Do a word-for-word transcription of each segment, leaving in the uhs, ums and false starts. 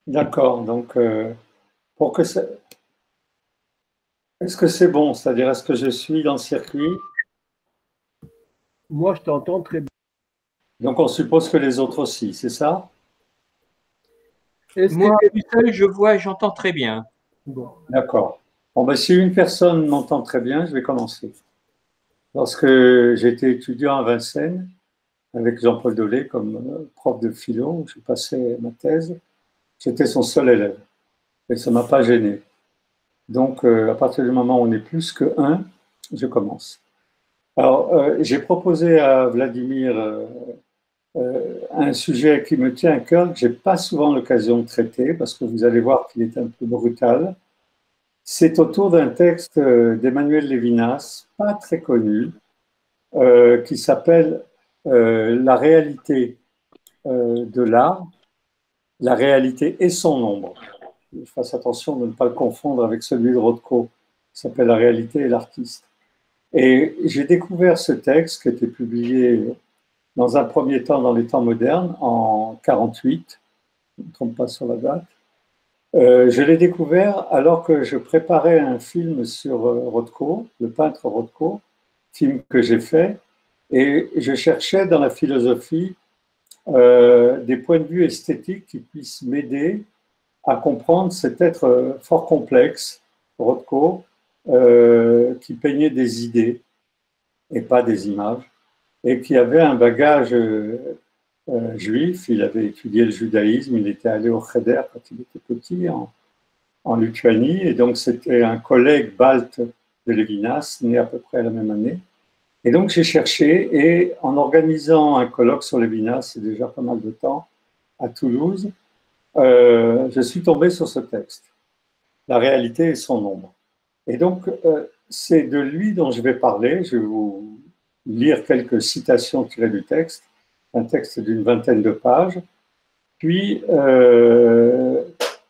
D'accord, donc euh, pour que ça... Est-ce que c'est bon? C'est-à-dire, est-ce que je suis dans le circuit? Moi, je t'entends très bien. Donc on suppose que les autres aussi, c'est ça? Est-ce que Moi, quel- tout seul, je vois et j'entends très bien. bon. D'accord. Bon, ben, si une personne m'entend très bien, je vais commencer. Lorsque j'étais étudiant à Vincennes, avec Jean-Paul Dolé comme euh, prof de philo, où je passais ma thèse, j'étais son seul élève. Et ça ne m'a pas gêné. Donc, euh, à partir du moment où on est plus que un, je commence. Alors, euh, j'ai proposé à Vladimir euh, euh, un sujet qui me tient à cœur, que je n'ai pas souvent l'occasion de traiter, parce que vous allez voir qu'il est un peu brutal. C'est autour d'un texte euh, d'Emmanuel Lévinas, pas très connu, euh, qui s'appelle euh, La réalité euh, de l'art, la réalité et son ombre. Je fasse attention de ne pas le confondre avec celui de Rothko, qui s'appelle La réalité et l'artiste. Et j'ai découvert ce texte qui a été publié dans un premier temps dans les temps modernes, en quarante-huit, je ne me trompe pas sur la date. Euh, je l'ai découvert alors que je préparais un film sur euh, Rothko, le peintre Rothko, film que j'ai fait, et je cherchais dans la philosophie euh, des points de vue esthétiques qui puissent m'aider à comprendre cet être euh, fort complexe, Rothko, euh, qui peignait des idées et pas des images, et qui avait un bagage euh, euh, juif. Il avait étudié le judaïsme, il était allé au Cheder quand il était petit, en, en Lituanie, et donc c'était un collègue balte de Lévinas, né à peu près à la même année. Et donc j'ai cherché, et en organisant un colloque sur Lévinas, c'est déjà pas mal de temps, à Toulouse, euh, je suis tombé sur ce texte, La réalité et son ombre. Et donc, euh, c'est de lui dont je vais parler. Je vais vous lire quelques citations tirées du texte, un texte d'une vingtaine de pages, puis euh,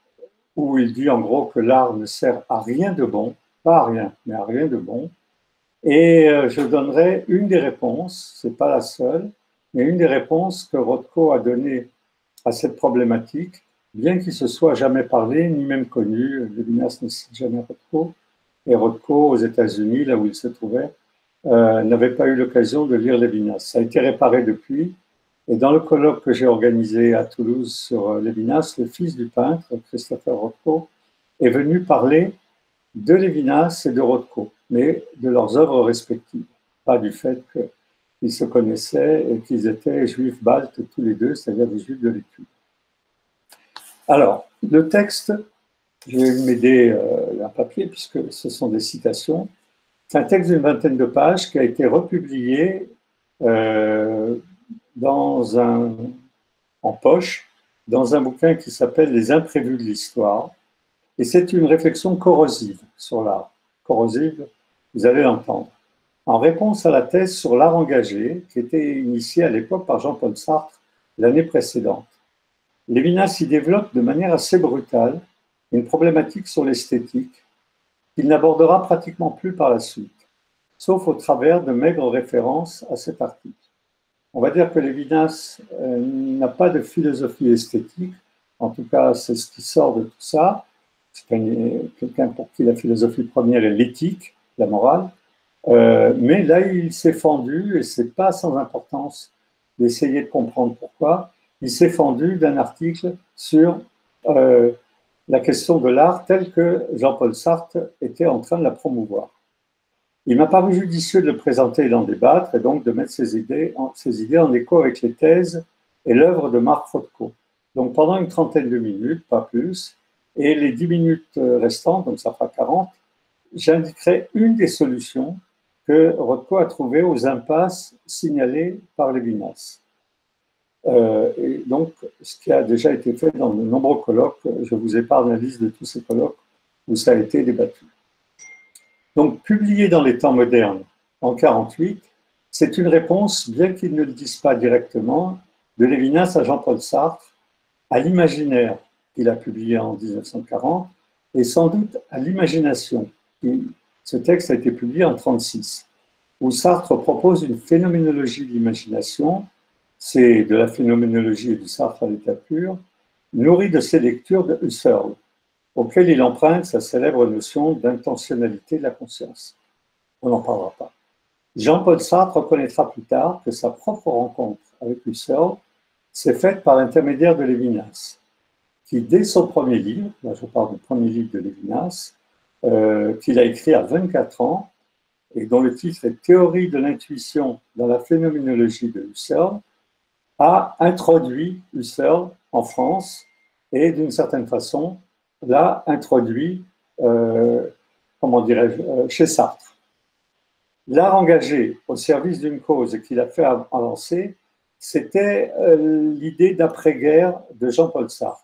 où il dit en gros que l'art ne sert à rien de bon, pas à rien, mais à rien de bon. Et euh, je donnerai une des réponses, c'est pas la seule, mais une des réponses que Rothko a données à cette problématique, bien qu'il se soit jamais parlé, ni même connu. Lévinas ne cite jamais Rothko, et Rothko, aux États-Unis, là où il se trouvait, euh, n'avait pas eu l'occasion de lire Lévinas. Ça a été réparé depuis, et dans le colloque que j'ai organisé à Toulouse sur Lévinas, le fils du peintre, Christopher Rothko, est venu parler de Lévinas et de Rothko, mais de leurs œuvres respectives, pas du fait qu'ils se connaissaient et qu'ils étaient juifs baltes tous les deux, c'est-à-dire des juifs de l'étude. Alors, le texte, je vais m'aider euh, un papier puisque ce sont des citations. C'est un texte d'une vingtaine de pages qui a été republié euh, dans un, en poche dans un bouquin qui s'appelle Les imprévus de l'histoire. Et c'est une réflexion corrosive sur l'art. Corrosive, vous allez l'entendre. En réponse à la thèse sur l'art engagé, qui était initiée à l'époque par Jean-Paul Sartre l'année précédente, Lévinas y développe de manière assez brutale une problématique sur l'esthétique qu'il n'abordera pratiquement plus par la suite, sauf au travers de maigres références à cet article. On va dire que Lévinas euh, n'a pas de philosophie esthétique, en tout cas c'est ce qui sort de tout ça. C'est quelqu'un pour qui la philosophie première est l'éthique, la morale, euh, mais là il s'est fendu, et c'est pas sans importance d'essayer de comprendre pourquoi, il s'est fendu d'un article sur euh, la question de l'art telle que Jean-Paul Sartre était en train de la promouvoir. Il m'a paru judicieux de le présenter et d'en débattre, et donc de mettre ses idées, en, ses idées en écho avec les thèses et l'œuvre de Marc Rothko. Donc pendant une trentaine de minutes, pas plus, et les dix minutes restantes, donc ça fera quarante, j'indiquerai une des solutions que Rothko a trouvées aux impasses signalées par Lévinas. Euh, et donc, ce qui a déjà été fait dans de nombreux colloques, je vous épargne la liste de tous ces colloques où ça a été débattu. Donc, publié dans les temps modernes en quarante-huit, c'est une réponse, bien qu'il ne le dise pas directement, de Lévinas à Jean-Paul Sartre, à l'imaginaire qu'il a publié en dix-neuf cent quarante, et sans doute à l'imagination. Ce texte a été publié en trente-six, où Sartre propose une phénoménologie de l'imagination. C'est de la phénoménologie et du Sartre à l'état pur, nourri de ses lectures de Husserl, auquel il emprunte sa célèbre notion d'intentionnalité de la conscience. On n'en parlera pas. Jean-Paul Sartre reconnaîtra plus tard que sa propre rencontre avec Husserl s'est faite par l'intermédiaire de Lévinas, qui, dès son premier livre, là je parle du premier livre de Lévinas, euh, qu'il a écrit à vingt-quatre ans, et dont le titre est Théorie de l'intuition dans la phénoménologie de Husserl, a introduit Husserl en France et, d'une certaine façon, l'a introduit, euh, comment dirais-je, euh, chez Sartre. L'art engagé au service d'une cause et qu'il a fait avancer, c'était euh, l'idée d'après-guerre de Jean-Paul Sartre.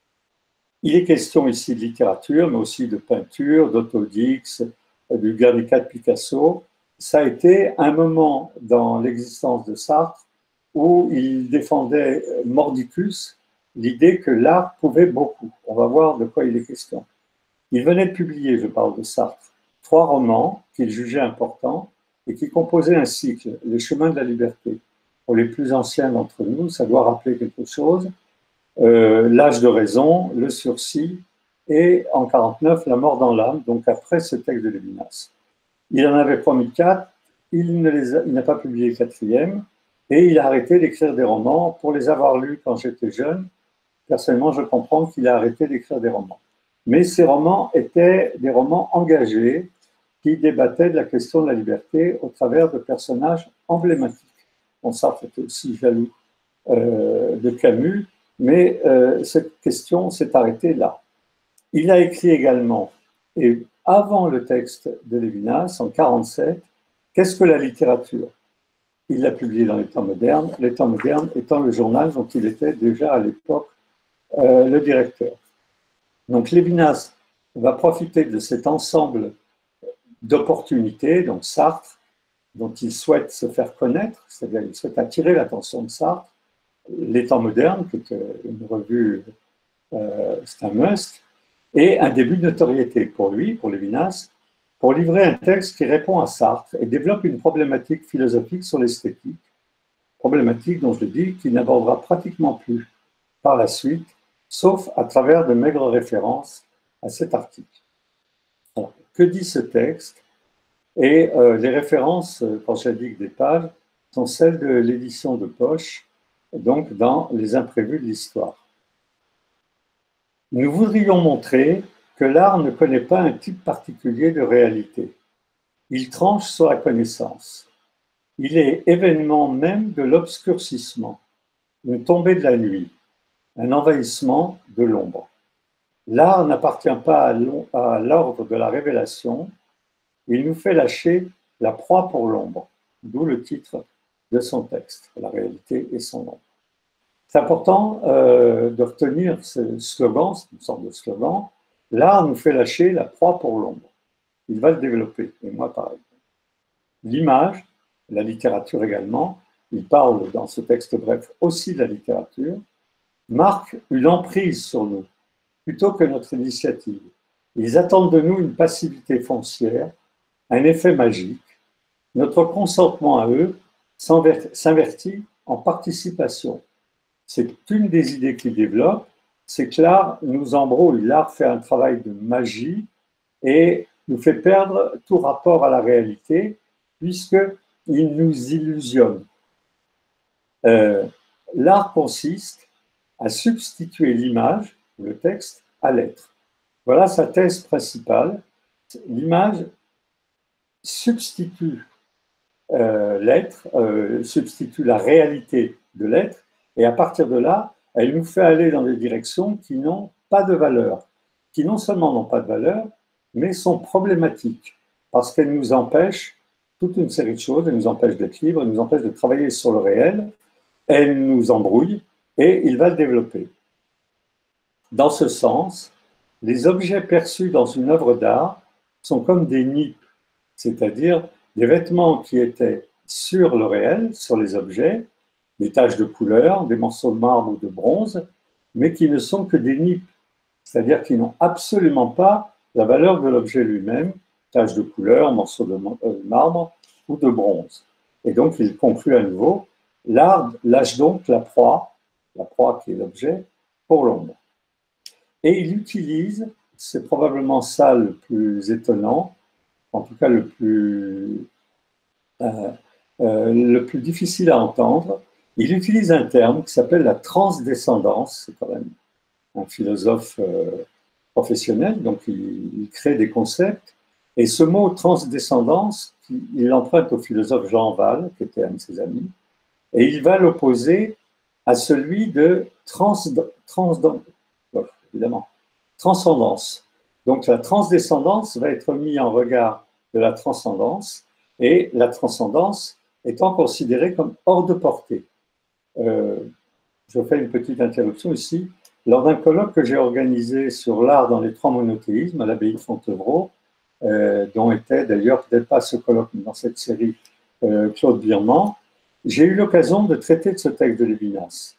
Il est question ici de littérature, mais aussi de peinture, d'Autodix, du Guernica de Picasso. Ça a été un moment dans l'existence de Sartre où il défendait mordicus l'idée que l'art pouvait beaucoup. On va voir de quoi il est question. Il venait de publier, je parle de Sartre, trois romans qu'il jugeait importants et qui composaient un cycle, Les chemins de la liberté. Pour les plus anciens d'entre nous, ça doit rappeler quelque chose. Euh, L'âge de raison, Le sursis et en quarante-neuf, La mort dans l'âme, donc après ce texte de Lévinas. Il en avait promis quatre, il n'a pas publié le quatrième et il a arrêté d'écrire des romans. Pour les avoir lus quand j'étais jeune, personnellement, je comprends qu'il a arrêté d'écrire des romans. Mais ces romans étaient des romans engagés qui débattaient de la question de la liberté au travers de personnages emblématiques. Bon, Sartre était aussi jaloux euh, de Camus, mais euh, cette question s'est arrêtée là. Il a écrit également, et avant le texte de Lévinas, en quarante-sept, Qu'est-ce que la littérature? Il l'a publié dans Les Temps modernes, Les Temps modernes étant le journal dont il était déjà à l'époque euh, le directeur. Donc Lévinas va profiter de cet ensemble d'opportunités, donc Sartre, dont il souhaite se faire connaître, c'est-à-dire il souhaite attirer l'attention de Sartre, Les Temps modernes, qui est une revue, euh, c'est un must, et un début de notoriété pour lui, pour Lévinas, pour livrer un texte qui répond à Sartre et développe une problématique philosophique sur l'esthétique, problématique dont je le dis, qu'il n'abordera pratiquement plus par la suite, sauf à travers de maigres références à cet article. Alors, que dit ce texte? Et euh, les références, quand j'indique des pages, sont celles de l'édition de poche, donc dans Les imprévus de l'histoire. Nous voudrions montrer que l'art ne connaît pas un type particulier de réalité. Il tranche sur la connaissance. Il est événement même de l'obscurcissement, une tombée de la nuit, un envahissement de l'ombre. L'art n'appartient pas à l'ordre de la révélation, il nous fait lâcher la proie pour l'ombre, d'où le titre de son texte, La réalité et son ombre. C'est important euh, de retenir ce slogan, c'est une sorte de slogan, l'art nous fait lâcher la proie pour l'ombre. Il va le développer, et moi pareil. L'image, la littérature également, il parle dans ce texte bref aussi de la littérature, marque une emprise sur nous, plutôt que notre initiative. Ils attendent de nous une passivité foncière, un effet magique. Notre consentement à eux s'invertit en participation. C'est une des idées qu'il développe, c'est que l'art nous embrouille, l'art fait un travail de magie et nous fait perdre tout rapport à la réalité puisqu'il nous illusionne. Euh, l'art consiste à substituer l'image, le texte, à l'être. Voilà sa thèse principale. L'image substitue euh, l'être, euh, substitue la réalité de l'être, et à partir de là, elle nous fait aller dans des directions qui n'ont pas de valeur, qui non seulement n'ont pas de valeur, mais sont problématiques, parce qu'elles nous empêchent toute une série de choses, elles nous empêchent d'être libres, elles nous empêchent de travailler sur le réel, elles nous embrouillent, et il va le développer. Dans ce sens, les objets perçus dans une œuvre d'art sont comme des nippes, c'est-à-dire des vêtements qui étaient sur le réel, sur les objets, des taches de couleur, des morceaux de marbre ou de bronze, mais qui ne sont que des nippes, c'est-à-dire qui n'ont absolument pas la valeur de l'objet lui-même, taches de couleur, morceaux de marbre ou de bronze. Et donc, il conclut à nouveau, l'art lâche donc la proie, la proie qui est l'objet, pour l'ombre. Et il utilise, c'est probablement ça le plus étonnant, en tout cas le plus, euh, euh, le plus difficile à entendre, il utilise un terme qui s'appelle la transdescendance, c'est quand même un philosophe euh, professionnel, donc il, il crée des concepts, et ce mot transdescendance, il l'emprunte au philosophe Jean Val, qui était un de ses amis, et il va l'opposer à celui de trans, trans, évidemment, transcendance. Donc la transdescendance va être mise en regard de la transcendance, et la transcendance étant considérée comme hors de portée. Euh, je fais une petite interruption ici. Lors d'un colloque que j'ai organisé sur l'art dans les trois monothéismes à l'abbaye de Fontevraud, euh, dont était d'ailleurs, peut-être pas ce colloque, mais dans cette série, euh, Claude Birman, j'ai eu l'occasion de traiter de ce texte de Lévinas.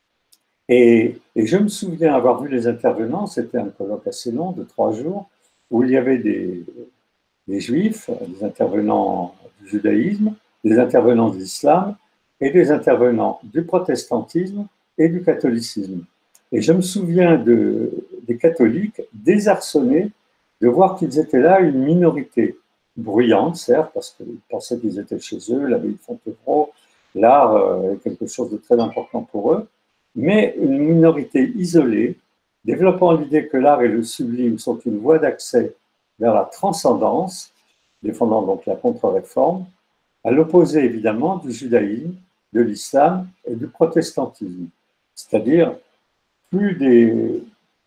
Et, et je me souviens avoir vu les intervenants, c'était un colloque assez long, de trois jours, où il y avait des, des juifs, des intervenants du judaïsme, des intervenants de l'islam et des intervenants du protestantisme et du catholicisme. Et je me souviens de, des catholiques désarçonnés de voir qu'ils étaient là une minorité bruyante, certes, parce qu'ils pensaient qu'ils étaient chez eux, l'abbaye de Fontevraud, l'art euh, est quelque chose de très important pour eux, mais une minorité isolée, développant l'idée que l'art et le sublime sont une voie d'accès vers la transcendance, défendant donc la contre-réforme, à l'opposé évidemment du judaïsme, de l'islam et du protestantisme. C'est-à-dire plus des,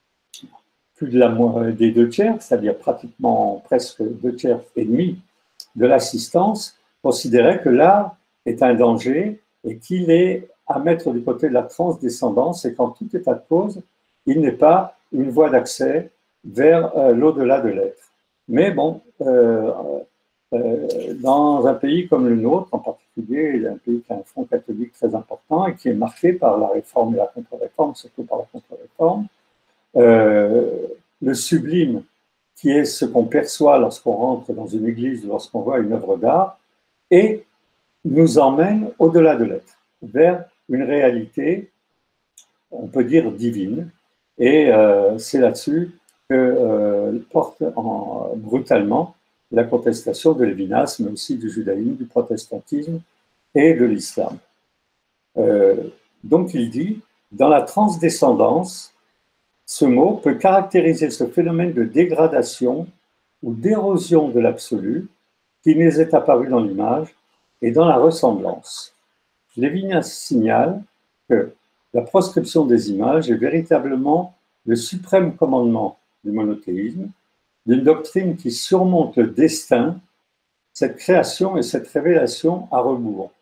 plus de la, des deux tiers, c'est-à-dire pratiquement presque deux tiers et demi de l'assistance, considéraient que l'art est un danger et qu'il est à mettre du côté de la transdescendance et qu'en tout état de cause, il n'est pas une voie d'accès vers euh, l'au-delà de l'être. Mais bon, euh, euh, dans un pays comme le nôtre, en particulier, un pays qui a un front catholique très important et qui est marqué par la réforme et la contre-réforme, surtout par la contre-réforme, euh, le sublime, qui est ce qu'on perçoit lorsqu'on rentre dans une église, lorsqu'on voit une œuvre d'art, et nous emmène au-delà de l'être, vers une réalité, on peut dire, divine. Et euh, c'est là-dessus que euh, porte en, brutalement la contestation de Lévinas, mais aussi du judaïsme, du protestantisme et de l'islam. Euh, donc il dit, dans la transdescendance, ce mot peut caractériser ce phénomène de dégradation ou d'érosion de l'absolu qui nous est apparu dans l'image et dans la ressemblance. Lévinas signale que la proscription des images est véritablement le suprême commandement du monothéisme, d'une doctrine qui surmonte le destin, cette création et cette révélation à rebours.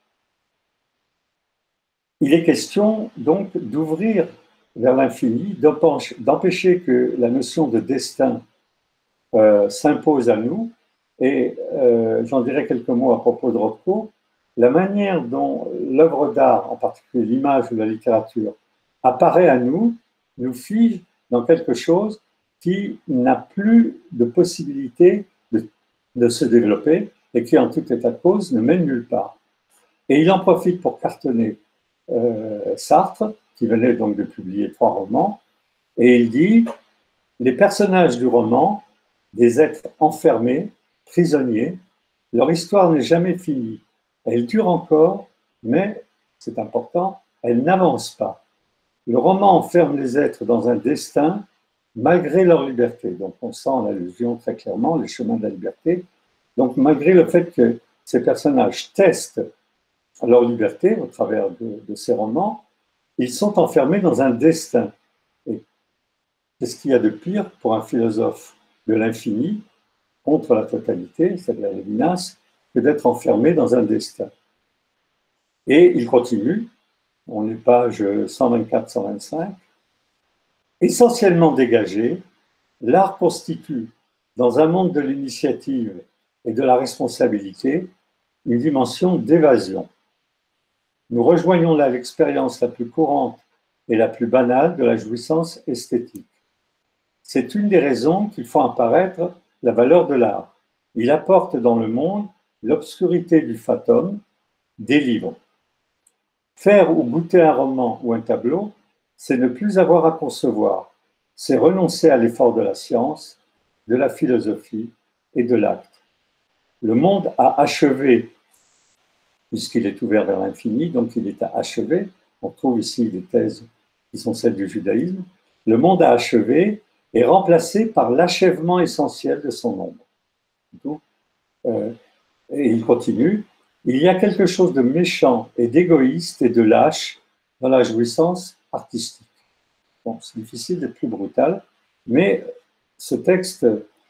Il est question donc d'ouvrir vers l'infini, d'empêcher que la notion de destin euh, s'impose à nous. Et euh, j'en dirai quelques mots à propos de Rothko. La manière dont l'œuvre d'art, en particulier l'image ou la littérature, apparaît à nous, nous fige dans quelque chose qui n'a plus de possibilité de, de se développer et qui, en tout état de cause, ne mène nulle part. Et il en profite pour cartonner euh, Sartre, qui venait donc de publier trois romans, et il dit « Les personnages du roman, des êtres enfermés, prisonniers, leur histoire n'est jamais finie. Elle dure encore, mais, c'est important, elle n'avance pas. Le roman enferme les êtres dans un destin malgré leur liberté. » Donc on sent l'allusion très clairement, les chemins de la liberté. Donc malgré le fait que ces personnages testent leur liberté au travers de, de ces romans, ils sont enfermés dans un destin. Et qu'est-ce qu'il y a de pire pour un philosophe de l'infini contre la totalité, c'est-à-dire Lévinas, que d'être enfermé dans un destin. Et il continue, on est page cent vingt-quatre à cent vingt-cinq, essentiellement dégagé, l'art constitue, dans un monde de l'initiative et de la responsabilité, une dimension d'évasion. Nous rejoignons là l'expérience la plus courante et la plus banale de la jouissance esthétique. C'est une des raisons qui font apparaître la valeur de l'art. Il apporte dans le monde l'obscurité du fatum, des livres. Faire ou goûter un roman ou un tableau c'est ne plus avoir à concevoir, c'est renoncer à l'effort de la science, de la philosophie et de l'acte. Le monde a achevé, puisqu'il est ouvert vers l'infini, donc il est à achever. On trouve ici des thèses qui sont celles du judaïsme. Le monde a achevé est remplacé par l'achèvement essentiel de son ombre. Donc, euh, et il continue, il y a quelque chose de méchant et d'égoïste et de lâche dans la jouissance artistique. Bon, c'est difficile d'être plus brutal, mais ce texte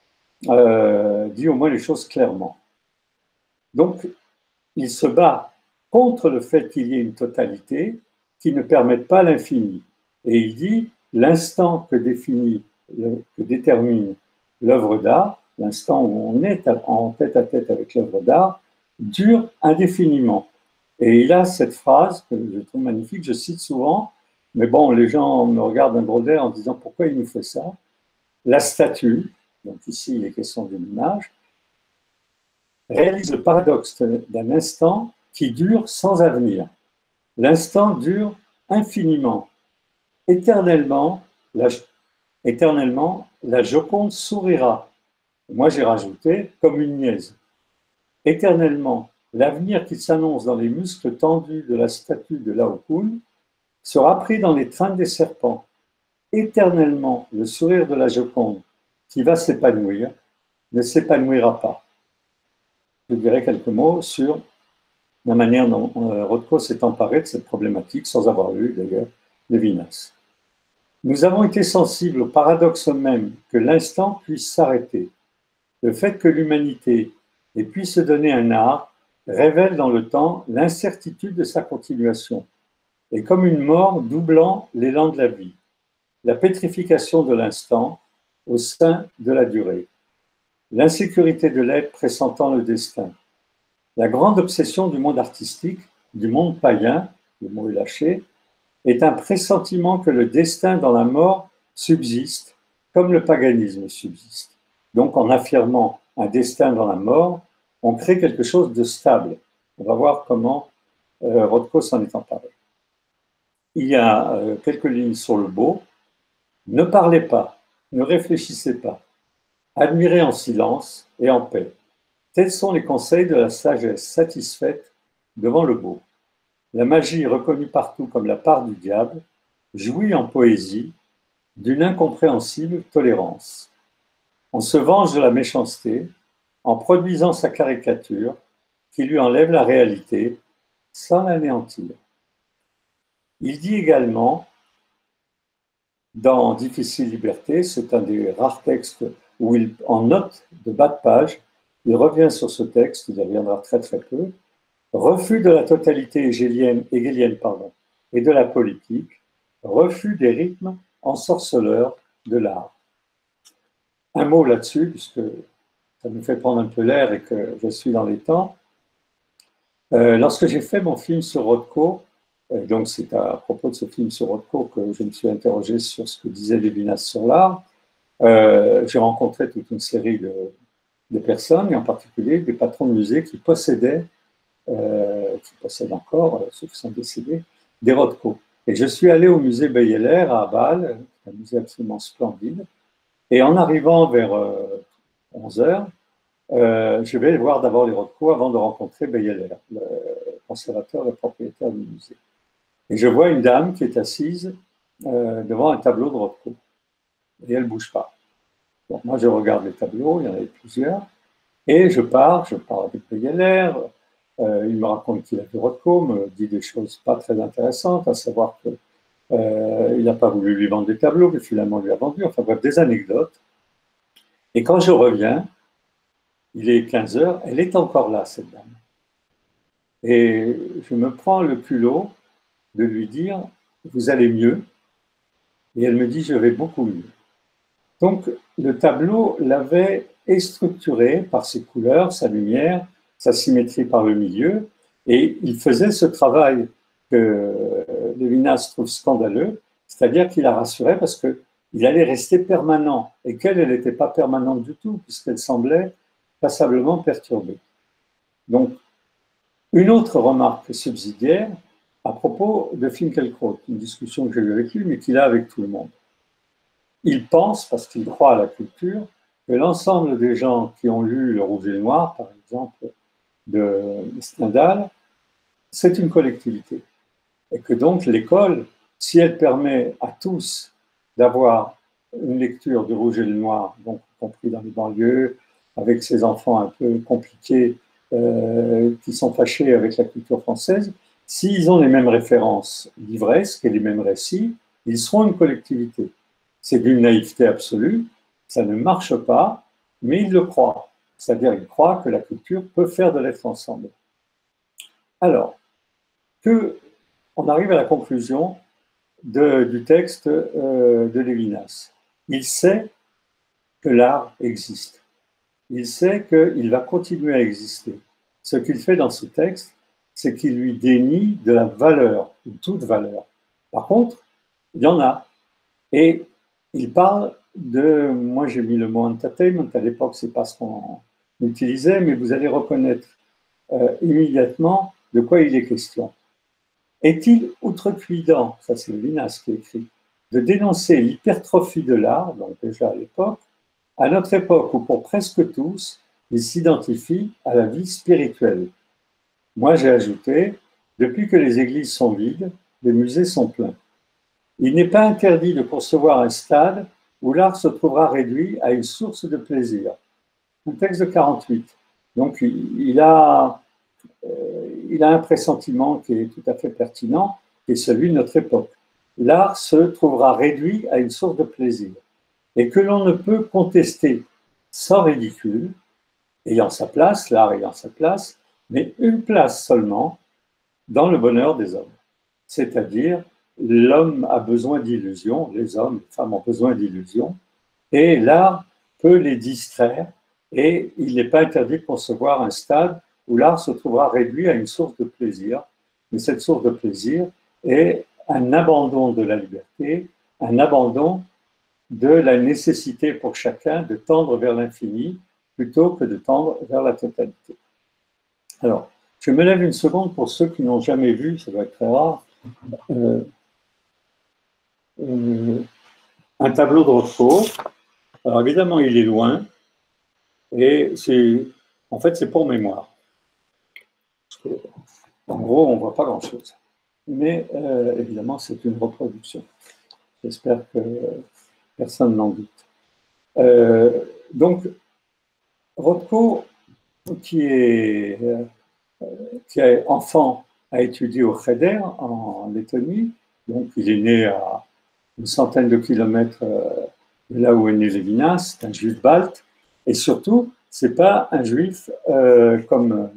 euh, dit au moins les choses clairement. Donc, il se bat contre le fait qu'il y ait une totalité qui ne permette pas l'infini. Et il dit, l'instant que définit, que détermine l'œuvre d'art, l'instant où on est en tête-à-tête avec l'œuvre d'art, dure indéfiniment. Et il a cette phrase que je trouve magnifique, je cite souvent, mais bon, les gens me regardent d'un gros d'air en disant pourquoi il nous fait ça. La statue, donc ici il est question d'une image, réalise le paradoxe d'un instant qui dure sans avenir. L'instant dure infiniment. Éternellement, la, éternellement, la Joconde sourira. Moi, j'ai rajouté comme une niaise. Éternellement, l'avenir qui s'annonce dans les muscles tendus de la statue de Laocoon sera pris dans les trains des serpents. Éternellement, le sourire de la Joconde qui va s'épanouir ne s'épanouira pas. Je dirais quelques mots sur la manière dont Rothko s'est emparé de cette problématique, sans avoir lu d'ailleurs Lévinas. Nous avons été sensibles au paradoxe même que l'instant puisse s'arrêter. Le fait que l'humanité ait pu se donner un art révèle dans le temps l'incertitude de sa continuation, et comme une mort doublant l'élan de la vie, la pétrification de l'instant au sein de la durée, l'insécurité de l'être pressentant le destin. La grande obsession du monde artistique, du monde païen, le mot est lâché, est un pressentiment que le destin dans la mort subsiste, comme le paganisme subsiste. Donc, en affirmant un destin dans la mort, on crée quelque chose de stable. On va voir comment euh, Rothko s'en est emparé. Il y a euh, quelques lignes sur le beau. Ne parlez pas, ne réfléchissez pas. Admirez en silence et en paix. Tels sont les conseils de la sagesse satisfaite devant le beau. La magie, reconnue partout comme la part du diable, jouit en poésie d'une incompréhensible tolérance. On se venge de la méchanceté en produisant sa caricature qui lui enlève la réalité sans l'anéantir. Il dit également, dans Difficile liberté, c'est un des rares textes où il, en note de bas de page, il revient sur ce texte, il reviendra très très peu, refus de la totalité hégélienne, hégélienne pardon, et de la politique, refus des rythmes ensorceleurs de l'art. Un mot là-dessus, puisque ça me fait prendre un peu l'air et que je suis dans les temps. Euh, lorsque j'ai fait mon film sur Rothko, euh, donc c'est à propos de ce film sur Rothko que je me suis interrogé sur ce que disait Lévinas sur l'art, euh, j'ai rencontré toute une série de, de personnes, et en particulier des patrons de musées qui possédaient, euh, qui possèdent encore, euh, ceux qui sont décédés, des Rothko. Et je suis allé au musée Beyeler à Bâle, un musée absolument splendide, et en arrivant vers euh, onze heures, euh, je vais voir d'abord les Rothko avant de rencontrer Beyeler, le conservateur, le propriétaire du musée. Et je vois une dame qui est assise euh, devant un tableau de Rothko. Et elle ne bouge pas. Donc moi, je regarde les tableaux, il y en avait plusieurs, et je pars, je pars avec Beyeler, euh, il me raconte qu'il a vu Rothko, me dit des choses pas très intéressantes, à savoir qu'il euh, n'a pas voulu lui vendre des tableaux, mais finalement, il lui a vendu, enfin bref, des anecdotes. Et quand je reviens, il est quinze heures, elle est encore là, cette dame. Et je me prends le culot de lui dire « Vous allez mieux ?» Et elle me dit « Je vais beaucoup mieux ». Donc, le tableau l'avait structuré par ses couleurs, sa lumière, sa symétrie par le milieu, et il faisait ce travail que Lévinas trouve scandaleux, c'est-à-dire qu'il la rassurait parce qu'il allait rester permanent, et qu'elle, elle n'était pas permanente du tout, puisqu'elle semblait passablement perturbée. Donc, une autre remarque subsidiaire, à propos de Finkielkraut, une discussion que j'ai eue avec lui, mais qu'il a avec tout le monde. Il pense, parce qu'il croit à la culture, que l'ensemble des gens qui ont lu Le Rouge et le Noir, par exemple, de Stendhal, c'est une collectivité. Et que donc l'école, si elle permet à tous d'avoir une lecture du Rouge et le Noir, donc y compris dans les banlieues, avec ces enfants un peu compliqués euh, qui sont fâchés avec la culture française, s'ils ont les mêmes références livresques et les mêmes récits, ils seront une collectivité. C'est d'une naïveté absolue, ça ne marche pas, mais ils le croient. C'est-à-dire qu'ils croient que la culture peut faire de l'être ensemble. Alors, que on arrive à la conclusion de, du texte euh, de Lévinas. Il sait que l'art existe. Il sait qu'il va continuer à exister. Ce qu'il fait dans ce texte, c'est qu'il lui dénie de la valeur, de toute valeur. Par contre, il y en a. Et il parle de, moi j'ai mis le mot entertainment, à l'époque c'est pas ce qu'on utilisait, mais vous allez reconnaître euh, immédiatement de quoi il est question. Est-il outrecuidant, ça c'est Lévinas qui écrit, de dénoncer l'hypertrophie de l'art, donc déjà à l'époque, à notre époque où pour presque tous, il s'identifie à la vie spirituelle. Moi j'ai ajouté, depuis que les églises sont vides, les musées sont pleins. Il n'est pas interdit de concevoir un stade où l'art se trouvera réduit à une source de plaisir. Un texte de quarante-huit. Donc il a, euh, il a un pressentiment qui est tout à fait pertinent, qui est celui de notre époque. L'art se trouvera réduit à une source de plaisir et que l'on ne peut contester sans ridicule, ayant sa place, l'art ayant sa place, mais une place seulement dans le bonheur des hommes. C'est-à-dire, l'homme a besoin d'illusions, les hommes, les femmes ont besoin d'illusions, et l'art peut les distraire, et il n'est pas interdit de concevoir un stade où l'art se trouvera réduit à une source de plaisir, mais cette source de plaisir est un abandon de la liberté, un abandon de la nécessité pour chacun de tendre vers l'infini plutôt que de tendre vers la totalité. Alors, je me lève une seconde pour ceux qui n'ont jamais vu, ça doit être très rare, euh, euh, un tableau de Rothko. Alors évidemment, il est loin, et c'est, en fait, c'est pour mémoire. Parce que, en gros, on ne voit pas grand-chose. Mais euh, évidemment, c'est une reproduction. J'espère que personne n'en doute. Euh, donc, Rothko, qui est, euh, qui est enfant, a étudié au Cheder, en Lettonie. Donc, il est né à une centaine de kilomètres de là où est né Lévinas. C'est un juif balte. Et surtout, ce n'est pas un juif euh, comme,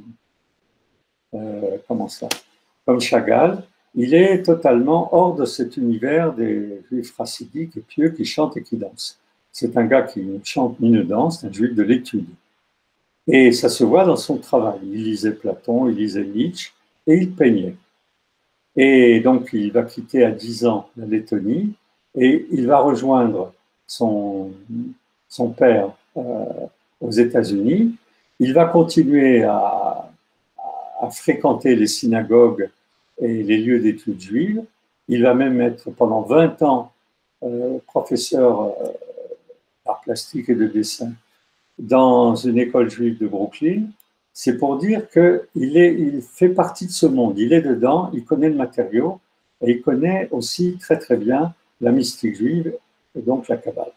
euh, comment ça, comme Chagall. Il est totalement hors de cet univers des juifs racidiques et pieux qui chantent et qui dansent. C'est un gars qui ne chante ni ne danse, un juif de l'étude. Et ça se voit dans son travail. Il lisait Platon, il lisait Nietzsche et il peignait. Et donc, il va quitter à dix ans la Lettonie et il va rejoindre son, son père euh, aux États-Unis. Il va continuer à, à fréquenter les synagogues et les lieux d'études juives. Il va même être pendant vingt ans euh, professeur euh, d'art plastique et de dessin dans une école juive de Brooklyn. C'est pour dire qu'il est, il fait partie de ce monde, il est dedans, il connaît le matériau et il connaît aussi très très bien la mystique juive et donc la Kabbale.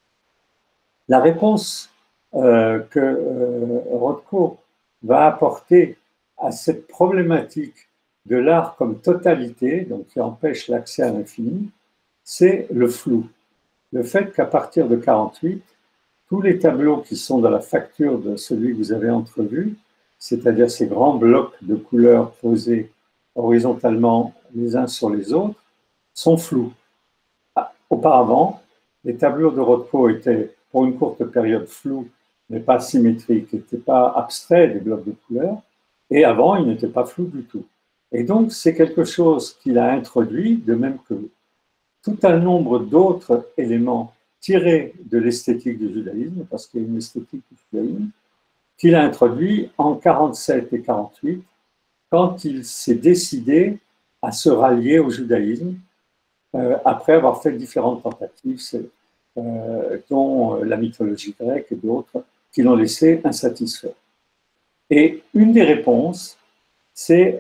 La réponse euh, que euh, Rothko va apporter à cette problématique de l'art comme totalité, donc qui empêche l'accès à l'infini, c'est le flou. Le fait qu'à partir de quarante-huit, tous les tableaux qui sont dans la facture de celui que vous avez entrevu, c'est-à-dire ces grands blocs de couleurs posés horizontalement les uns sur les autres, sont flous. Auparavant, les tableaux de Rothko étaient, pour une courte période, flous, mais pas symétriques, n'étaient pas abstraits des blocs de couleurs, et avant, ils n'étaient pas flous du tout. Et donc, c'est quelque chose qu'il a introduit, de même que tout un nombre d'autres éléments tirés de l'esthétique du judaïsme, parce qu'il y a une esthétique du judaïsme, qu'il a introduit en quarante-sept et quarante-huit, quand il s'est décidé à se rallier au judaïsme euh, après avoir fait différentes tentatives, euh, dont la mythologie grecque et d'autres, qui l'ont laissé insatisfait. Et une des réponses, c'est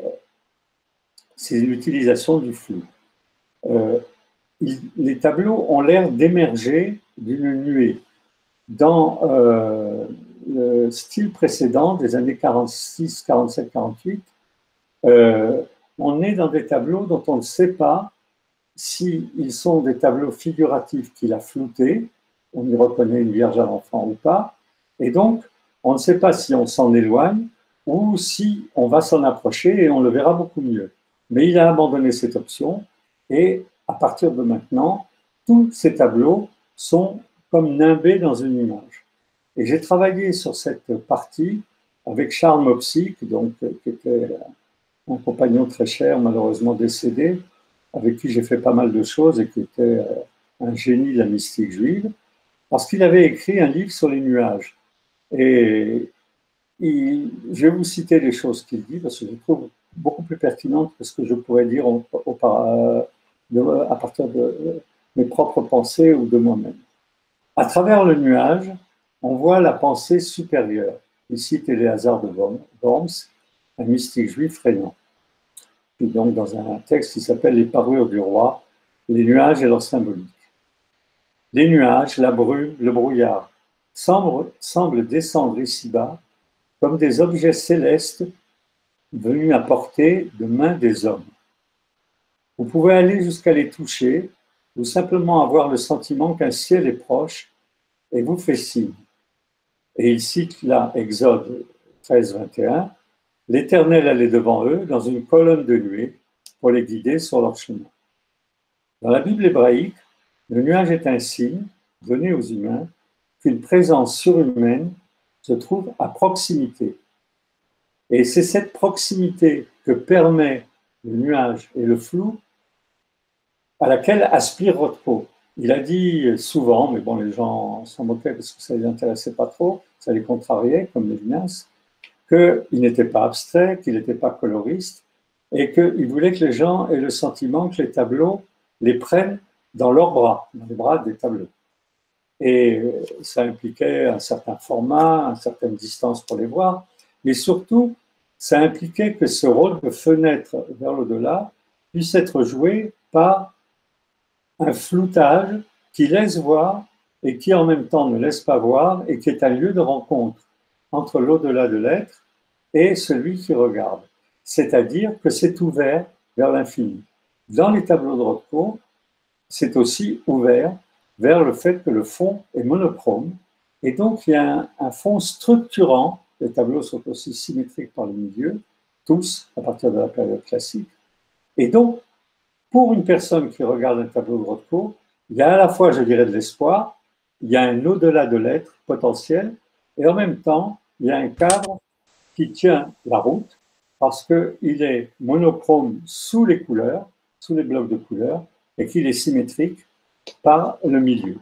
l'utilisation du flou. Euh, les tableaux ont l'air d'émerger d'une nuée. Dans euh, le style précédent des années quarante-six, quarante-sept, quarante-huit, euh, on est dans des tableaux dont on ne sait pas s'ils sont des tableaux figuratifs qu'il a floutés, on y reconnaît une Vierge à l'enfant ou pas, et donc on ne sait pas si on s'en éloigne ou si on va s'en approcher et on le verra beaucoup mieux. Mais il a abandonné cette option et à partir de maintenant, tous ces tableaux sont comme nimbés dans une image. Et j'ai travaillé sur cette partie avec Charles Mopsic, donc, qui était un compagnon très cher, malheureusement décédé, avec qui j'ai fait pas mal de choses et qui était un génie de la mystique juive, parce qu'il avait écrit un livre sur les nuages. Et il, je vais vous citer les choses qu'il dit, parce que je trouve beaucoup plus pertinentes que ce que je pourrais dire au, au, de, à partir de mes propres pensées ou de moi-même. À travers le nuage, on voit la pensée supérieure. Il cite Éléazar de Worms, un mystique juif régnant. Et donc dans un texte qui s'appelle « Les parures du roi », les nuages et leur symbolique. Les nuages, la brume, le brouillard semblent, semblent descendre ici-bas comme des objets célestes venus à portée de main des hommes. Vous pouvez aller jusqu'à les toucher ou simplement avoir le sentiment qu'un ciel est proche et vous fait signe. Et il cite là Exode treize, vingt et un, « L'Éternel allait devant eux dans une colonne de nuée pour les guider sur leur chemin. » Dans la Bible hébraïque, le nuage est un signe donné aux humains qu'une présence surhumaine se trouve à proximité. Et c'est cette proximité que permet le nuage et le flou à laquelle aspire Rothko. Il a dit souvent, mais bon, les gens s'en moquaient parce que ça ne les intéressait pas trop, ça les contrariait, comme Lévinas, qu'il n'était pas abstrait, qu'il n'était pas coloriste, et qu'il voulait que les gens aient le sentiment que les tableaux les prennent dans leurs bras, dans les bras des tableaux. Et ça impliquait un certain format, une certaine distance pour les voir, mais surtout, ça impliquait que ce rôle de fenêtre vers l'au-delà puisse être joué par un floutage qui laisse voir et qui en même temps ne laisse pas voir et qui est un lieu de rencontre entre l'au-delà de l'être et celui qui regarde. C'est-à-dire que c'est ouvert vers l'infini. Dans les tableaux de Rothko, c'est aussi ouvert vers le fait que le fond est monochrome et donc il y a un, un fond structurant. Les tableaux sont aussi symétriques par le milieu, tous à partir de la période classique. Et donc, pour une personne qui regarde un tableau de Rothko, il y a à la fois, je dirais, de l'espoir, il y a un au-delà de l'être potentiel, et en même temps, il y a un cadre qui tient la route parce qu'il est monochrome sous les couleurs, sous les blocs de couleurs, et qu'il est symétrique par le milieu.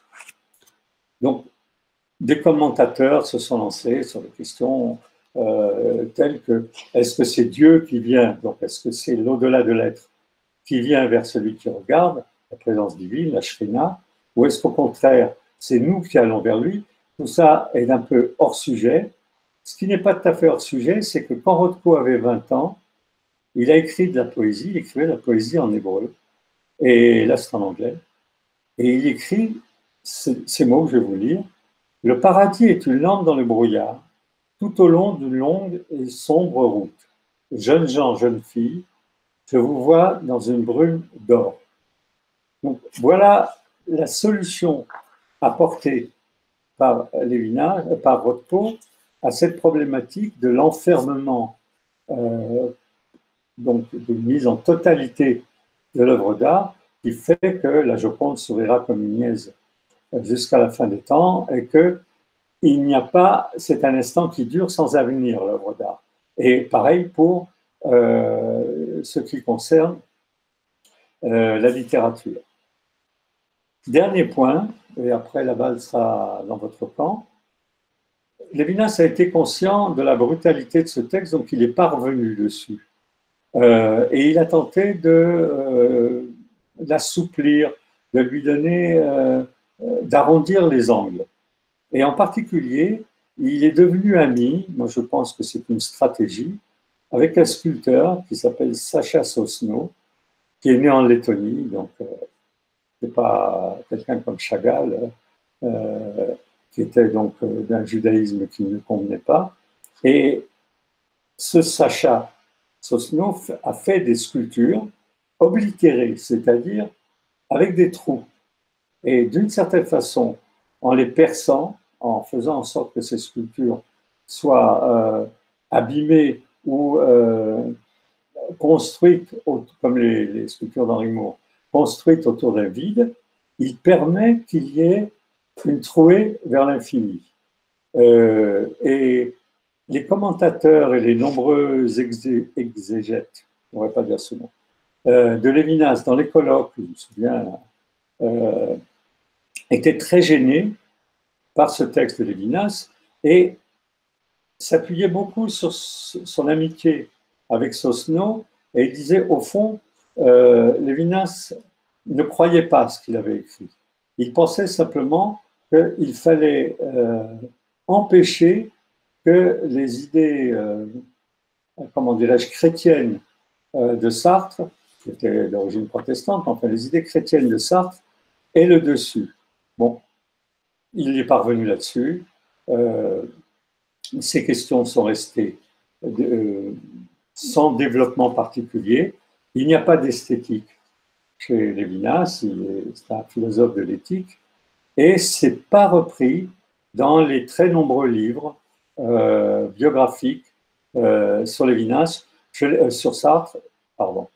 Donc, des commentateurs se sont lancés sur des questions euh, telles que est-ce que c'est Dieu qui vient, donc est-ce que c'est l'au-delà de l'être qui vient vers celui qui regarde, la présence divine, la Shrina, ou est-ce qu'au contraire, c'est nous qui allons vers lui? Tout ça est un peu hors sujet. Ce qui n'est pas tout à fait hors sujet, c'est que quand Rothko avait vingt ans, il a écrit de la poésie, il écrivait de la poésie en hébreu, et là c'est en anglais, et il écrit ces mots que je vais vous lire. « Le paradis est une lampe dans le brouillard, tout au long d'une longue et sombre route. Jeunes gens, jeunes filles, je vous vois dans une brume d'or. » Donc voilà la solution apportée par Lévinas, par Rothko, à cette problématique de l'enfermement, euh, donc de mise en totalité de l'œuvre d'art, qui fait que la Joconde sourira comme une niaise jusqu'à la fin des temps, et qu'il n'y a pas, c'est un instant qui dure sans avenir, l'œuvre d'art. Et pareil pour euh, ce qui concerne euh, la littérature. Dernier point, et après la balle sera dans votre camp, Lévinas a été conscient de la brutalité de ce texte, donc il est parvenu dessus. Euh, et il a tenté de euh, l'assouplir, de lui donner, euh, d'arrondir les angles. Et en particulier, il est devenu ami, moi je pense que c'est une stratégie, avec un sculpteur qui s'appelle Sacha Sosno, qui est né en Lettonie, donc euh, c'est pas quelqu'un comme Chagall, euh, qui était donc euh, d'un judaïsme qui ne convenait pas. Et ce Sacha Sosno a fait des sculptures oblitérées, c'est-à-dire avec des trous. Et d'une certaine façon, en les perçant, en faisant en sorte que ces sculptures soient euh, abîmées ou euh, construites, comme les, les sculptures d'Henri Moore, construites autour d'un vide, il permet qu'il y ait une trouée vers l'infini. Euh, et les commentateurs et les nombreux exé exégètes, on ne va pas dire ce mot, euh, de Lévinas dans les colloques, je me souviens, euh, étaient très gênés par ce texte de Lévinas et s'appuyait beaucoup sur son amitié avec Sosno, et il disait, au fond, euh, Lévinas ne croyait pas ce qu'il avait écrit. Il pensait simplement qu'il fallait euh, empêcher que les idées, euh, comment dirais-je, chrétiennes euh, de Sartre, qui était d'origine protestante, enfin les idées chrétiennes de Sartre, aient le dessus. Bon, il y est parvenu là-dessus. Euh, ces questions sont restées euh, sans développement particulier. Il n'y a pas d'esthétique chez Lévinas, c'est un philosophe de l'éthique, et ce n'est pas repris dans les très nombreux livres euh, biographiques euh, sur Lévinas, euh, sur Sartre, pardon,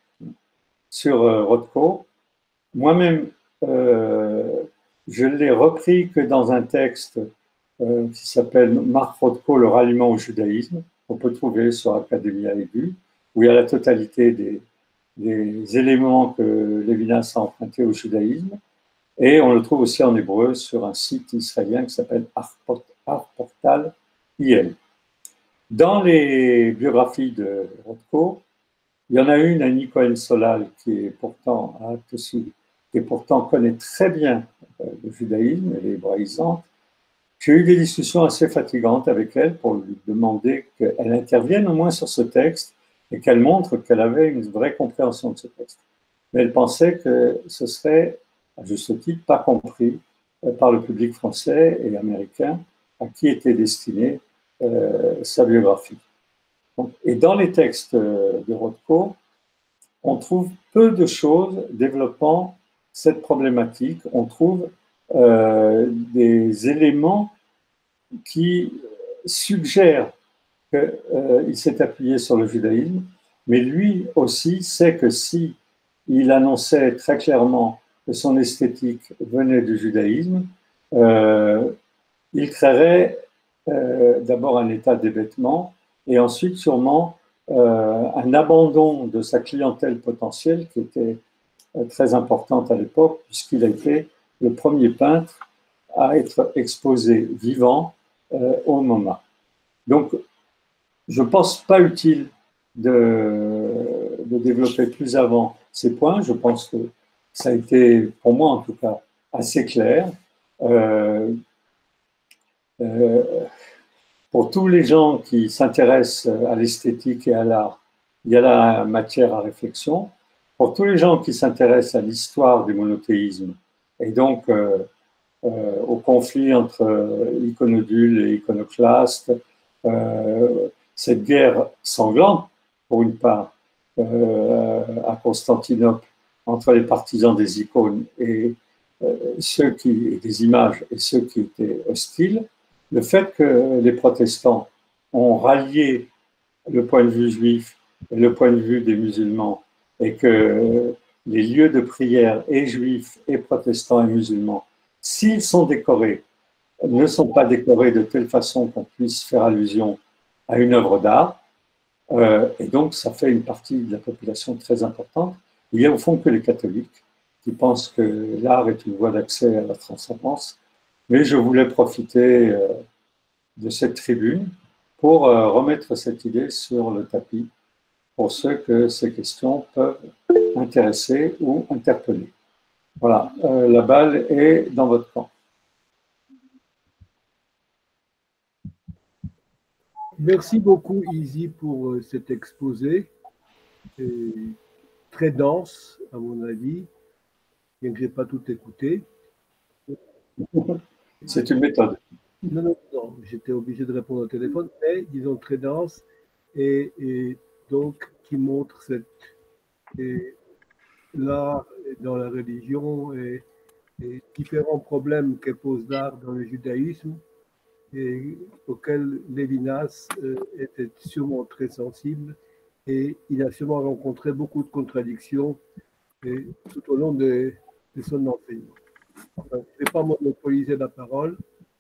sur euh, Rothko. Moi-même, euh, je l'ai repris que dans un texte euh, qui s'appelle Marc Rothko, le ralliement au judaïsme, qu'on peut trouver sur Academia Edu, où il y a la totalité des, des éléments que Lévinas a empruntés au judaïsme. Et on le trouve aussi en hébreu sur un site israélien qui s'appelle Artportal I L. Dans les biographies de Rothko, il y en a une, Annie Cohen-Solal, qui est pourtant à Tosu, qui pourtant connaît très bien le judaïsme, elle est hébraïsante. J'ai eu des discussions assez fatigantes avec elle pour lui demander qu'elle intervienne au moins sur ce texte et qu'elle montre qu'elle avait une vraie compréhension de ce texte. Mais elle pensait que ce serait, à juste titre, pas compris par le public français et américain à qui était destinée euh, sa biographie. Donc, et dans les textes de Rothko, on trouve peu de choses développant cette problématique. On trouve euh, des éléments qui suggèrent qu'il euh, s'est appuyé sur le judaïsme, mais lui aussi sait que si il annonçait très clairement que son esthétique venait du judaïsme, euh, il créerait euh, d'abord un état d'hébétement et ensuite sûrement euh, un abandon de sa clientèle potentielle qui était euh, très importante à l'époque puisqu'il a été le premier peintre à être exposé vivant euh, au MoMA. Donc, je ne pense pas utile de, de développer plus avant ces points. Je pense que ça a été, pour moi en tout cas, assez clair. Euh, euh, pour tous les gens qui s'intéressent à l'esthétique et à l'art, il y a la matière à réflexion. Pour tous les gens qui s'intéressent à l'histoire du monothéisme et donc euh, euh, au conflit entre euh, iconodules et iconoclastes, euh, cette guerre sanglante, pour une part, euh, à Constantinople, entre les partisans des icônes et euh, ceux qui, des images et ceux qui étaient hostiles, le fait que les protestants ont rallié le point de vue juif et le point de vue des musulmans et que les lieux de prière et juifs et protestants et musulmans, s'ils sont décorés, ne sont pas décorés de telle façon qu'on puisse faire allusion à une œuvre d'art. Euh, et donc, ça fait une partie de la population très importante. Il y a au fond que les catholiques qui pensent que l'art est une voie d'accès à la transcendance. Mais je voulais profiter euh, de cette tribune pour euh, remettre cette idée sur le tapis pour ceux que ces questions peuvent intéresser ou interpeller. Voilà, euh, la balle est dans votre camp. Merci beaucoup, Izzy, pour euh, cet exposé. C'est très dense, à mon avis, bien que je n'ai pas tout écouté. C'est une méthode. Non, non, non, j'étais obligé de répondre au téléphone, mais disons très dense, et, et donc qui montre cette, et l'art dans la religion et, et différents problèmes que pose l'art dans le judaïsme, et auquel Lévinas euh, était sûrement très sensible, et il a sûrement rencontré beaucoup de contradictions et, tout au long de, de son enseignement. Enfin, je ne vais pas monopoliser la parole,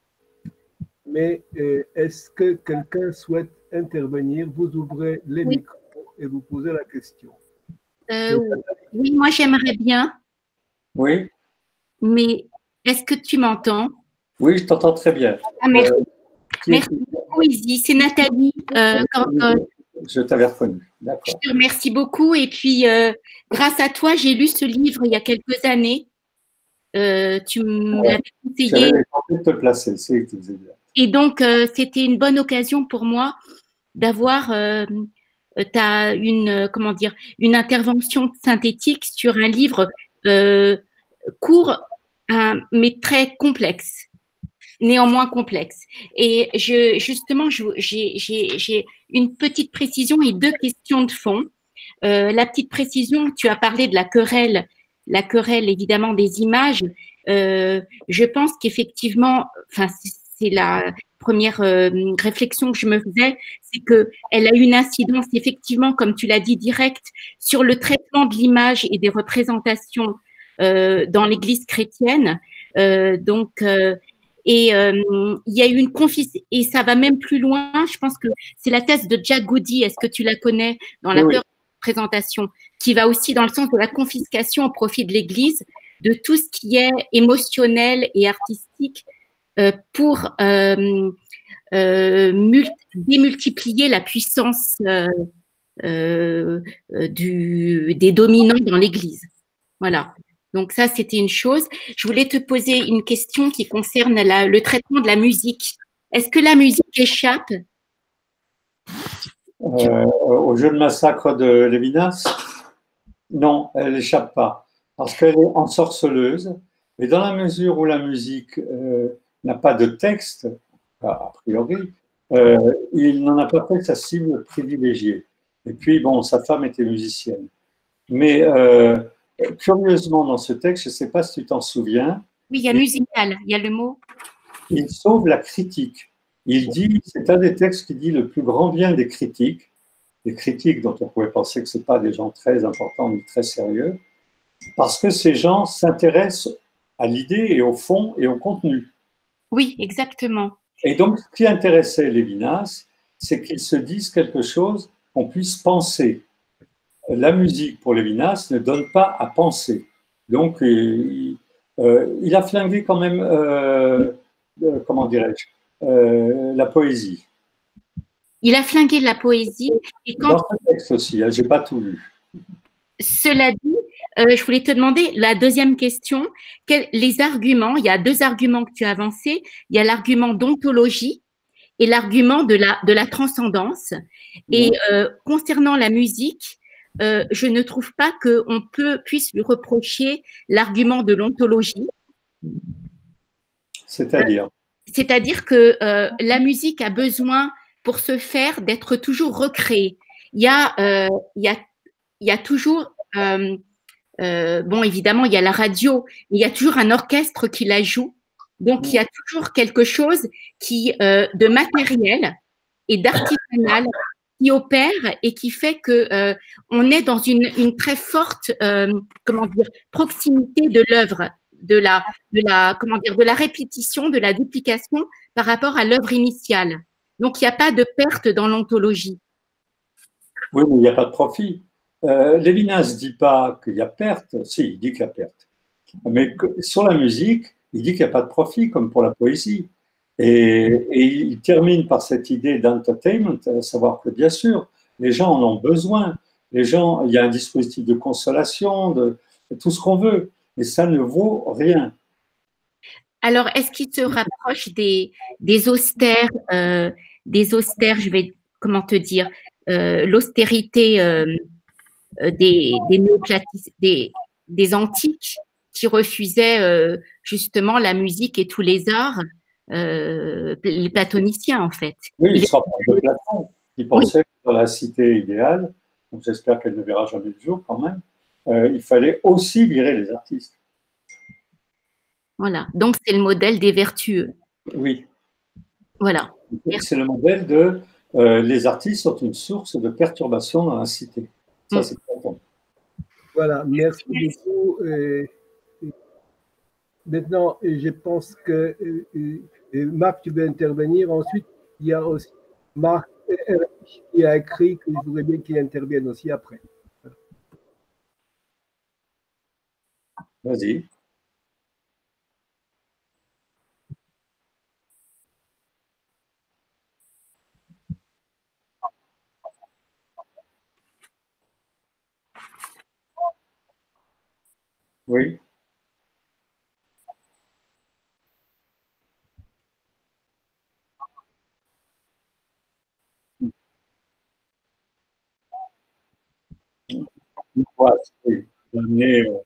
mais euh, est-ce que quelqu'un souhaite intervenir? Vous ouvrez les Oui. micros et vous posez la question. Euh, oui, moi j'aimerais bien, Oui, mais est-ce que tu m'entends? oui, je t'entends très bien. Ah, merci. Euh, qui Merci beaucoup, Izzy. C'est Nathalie. Euh, quand, euh, Je t'avais reconnu, je d'accord. te remercie beaucoup. Et puis, euh, grâce à toi, j'ai lu ce livre il y a quelques années. Euh, tu me l'avais conseillé. J'avais tenté de te placer, c'est exact. Et donc, euh, c'était une bonne occasion pour moi d'avoir euh, ta, une, euh, comment dire, une intervention synthétique sur un livre euh, court, hein, mais très complexe, néanmoins complexe. Et je, justement, je- j'ai j'ai- j'ai une petite précision et deux questions de fond. Euh, la petite précision, tu as parlé de la querelle, la querelle évidemment des images. Euh, je pense qu'effectivement, enfin, c'est c'est la première euh, réflexion que je me faisais, c'est que elle a une incidence effectivement, comme tu l'as dit, directe sur le traitement de l'image et des représentations euh, dans l'Église chrétienne. Euh, donc, euh, et euh, il y a eu une confiscation, et ça va même plus loin. Je pense que c'est la thèse de Jack Goody. Est-ce que tu la connais dans la Oui, oui. peur présentation, qui va aussi dans le sens de la confiscation au profit de l'Église de tout ce qui est émotionnel et artistique euh, pour euh, euh, mul- démultiplier la puissance euh, euh, euh, du, des dominants dans l'Église. Voilà. Donc ça, c'était une chose. Je voulais te poser une question qui concerne la- le traitement de la musique. Est-ce que la musique échappe? Euh, au jeu de massacre de Lévinas, non, elle n'échappe pas, parce qu'elle est ensorceleuse, et dans la mesure où la musique euh, n'a pas de texte, a a priori, euh, il n'en a pas fait sa cible privilégiée. Et puis, bon, sa femme était musicienne. Mais euh, curieusement, dans ce texte, je ne sais pas si tu t'en souviens, Oui, il y a musical, il y a le mot. il sauve la critique. Il dit, c'est un des textes qui dit le plus grand bien des critiques, des critiques dont on pourrait penser que ce pas des gens très importants ni très sérieux, parce que ces gens s'intéressent à l'idée et au fond et au contenu. Oui, exactement. Et donc, ce qui intéressait Lévinas, c'est qu'ils se disent quelque chose qu'on puisse penser. La musique, pour Lévinas, ne donne pas à penser. Donc, il, euh, il a flingué quand même, euh, euh, comment dirais-je, euh, la poésie. Il a flingué la poésie. Et quand, Dans ce texte aussi, hein, je n'ai pas tout lu. cela dit, euh, je voulais te demander la deuxième question. Quels, les arguments, il y a deux arguments que tu as avancés. Il y a l'argument d'ontologie et l'argument de la, de la transcendance. Et euh, concernant la musique, euh, je ne trouve pas qu'on peut, puisse lui reprocher l'argument de l'ontologie. C'est-à-dire C'est-à-dire que euh, la musique a besoin, pour se faire, d'être toujours recréée. Il y a, euh, il y a, il y a toujours, euh, euh, bon, évidemment, il y a la radio, mais il y a toujours un orchestre qui la joue. Donc, il y a toujours quelque chose qui, euh, de matériel et d'artisanal qui opère et qui fait que euh, on est dans une, une très forte, euh, comment dire, proximité de l'œuvre, de la, de la, comment dire, de la répétition, de la duplication par rapport à l'œuvre initiale. Donc, il n'y a pas de perte dans l'ontologie. Oui, mais il n'y a pas de profit. Euh, Lévinas ne dit pas qu'il y a perte, si, il dit qu'il y a perte. Mais que, sur la musique, il dit qu'il n'y a pas de profit, comme pour la poésie. Et, et il termine par cette idée d'entertainment, à savoir que bien sûr, les gens en ont besoin. Les gens, il y a un dispositif de consolation, de, de tout ce qu'on veut, mais ça ne vaut rien. Alors, est-ce qu'il se rapproche des, des austères, euh, des austères, je vais, comment te dire, euh, l'austérité euh, des, des néoplatistes, des, des antiques qui refusaient euh, justement la musique et tous les arts, euh, les platoniciens en fait. Oui, il il se rapproche de Platon, qui pensait oui. que dans la cité idéale, donc j'espère qu'elle ne verra jamais le jour quand même, euh, il fallait aussi virer les artistes. Voilà, donc c'est le modèle des vertueux. Oui. Voilà. C'est le modèle de euh, les artistes sont une source de perturbation dans la cité. Ça, mm. c'est important. Voilà, merci, merci. beaucoup. Euh, maintenant, je pense que euh, Marc, tu veux intervenir. Ensuite, il y a aussi Marc qui a écrit que je voudrais bien qu'il intervienne aussi après. Vas-y. Oui. Ouais, mais, euh...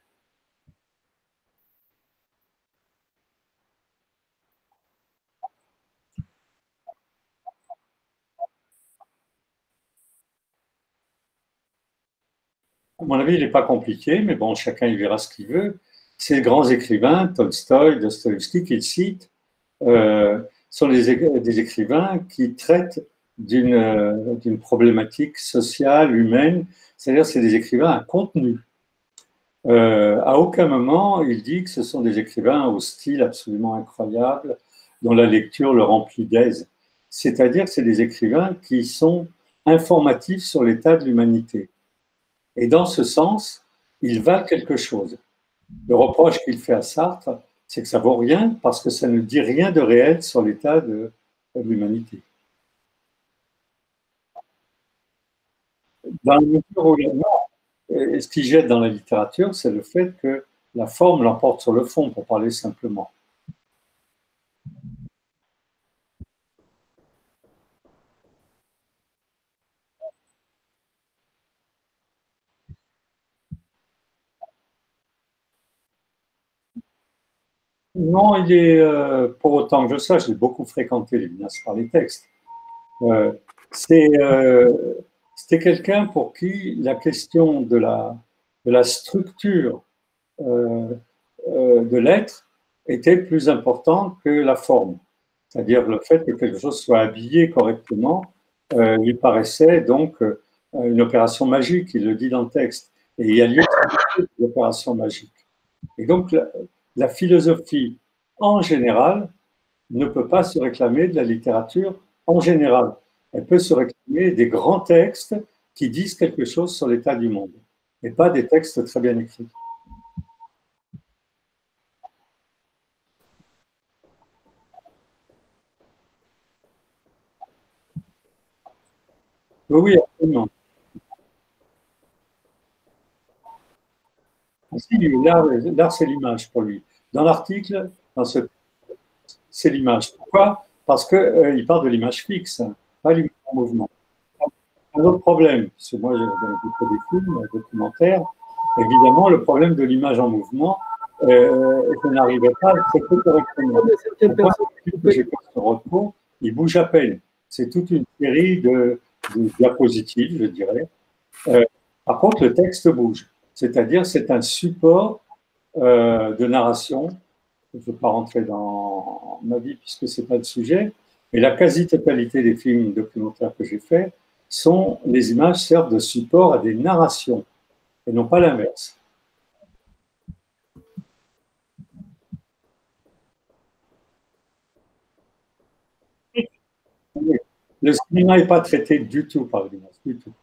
À mon avis, il n'est pas compliqué, mais bon, chacun il verra ce qu'il veut. Ces grands écrivains, Tolstoï, Dostoïevski, qu'il cite, euh, sont des, des écrivains qui traitent d'une euh, d'une problématique sociale, humaine, c'est-à-dire c'est des écrivains à contenu. Euh, à aucun moment, il dit que ce sont des écrivains au style absolument incroyable, dont la lecture le remplit d'aise. C'est-à-dire que c'est des écrivains qui sont informatifs sur l'état de l'humanité. Et dans ce sens, ils valent quelque chose. Le reproche qu'il fait à Sartre, c'est que ça vaut rien parce que ça ne dit rien de réel sur l'état de, de l'humanité. Dans la mesure où il y a Et ce qui jette dans la littérature, c'est le fait que la forme l'emporte sur le fond, pour parler simplement. Non, il est, euh, pour autant que je sache, j'ai beaucoup fréquenté Lévinas par les textes. Euh, c'est, euh, c'était quelqu'un pour qui la question de la, de la structure euh, euh, de l'être était plus importante que la forme. C'est-à-dire le fait que quelque chose soit habillé correctement euh, lui paraissait donc euh, une opération magique, il le dit dans le texte. Et il y a lieu d'opération magique. Et donc la, la philosophie en général ne peut pas se réclamer de la littérature en général. Elle peut se réclamer des grands textes qui disent quelque chose sur l'état du monde, et pas des textes très bien écrits. Oui, absolument. L'art, l'art c'est l'image pour lui. Dans l'article, dans ce, c'est l'image. Pourquoi? Parce qu'il euh, parle de l'image fixe, pas l'image en mouvement. Un autre problème, parce que moi j'ai fait des films, des documentaires, évidemment le problème de l'image en mouvement, euh, je n'arrivais pas à le traiter correctement. J'ai fait ce recours, il bouge à peine. C'est toute une série de, de diapositives, je dirais. Euh, par contre, le texte bouge. C'est-à-dire, c'est un support euh, de narration. Je ne veux pas rentrer dans ma vie puisque ce n'est pas le sujet, mais la quasi-totalité des films documentaires que j'ai faits sont, les images servent de support à des narrations, et non pas l'inverse. Le cinéma n'est pas traité du tout par l'image, du tout.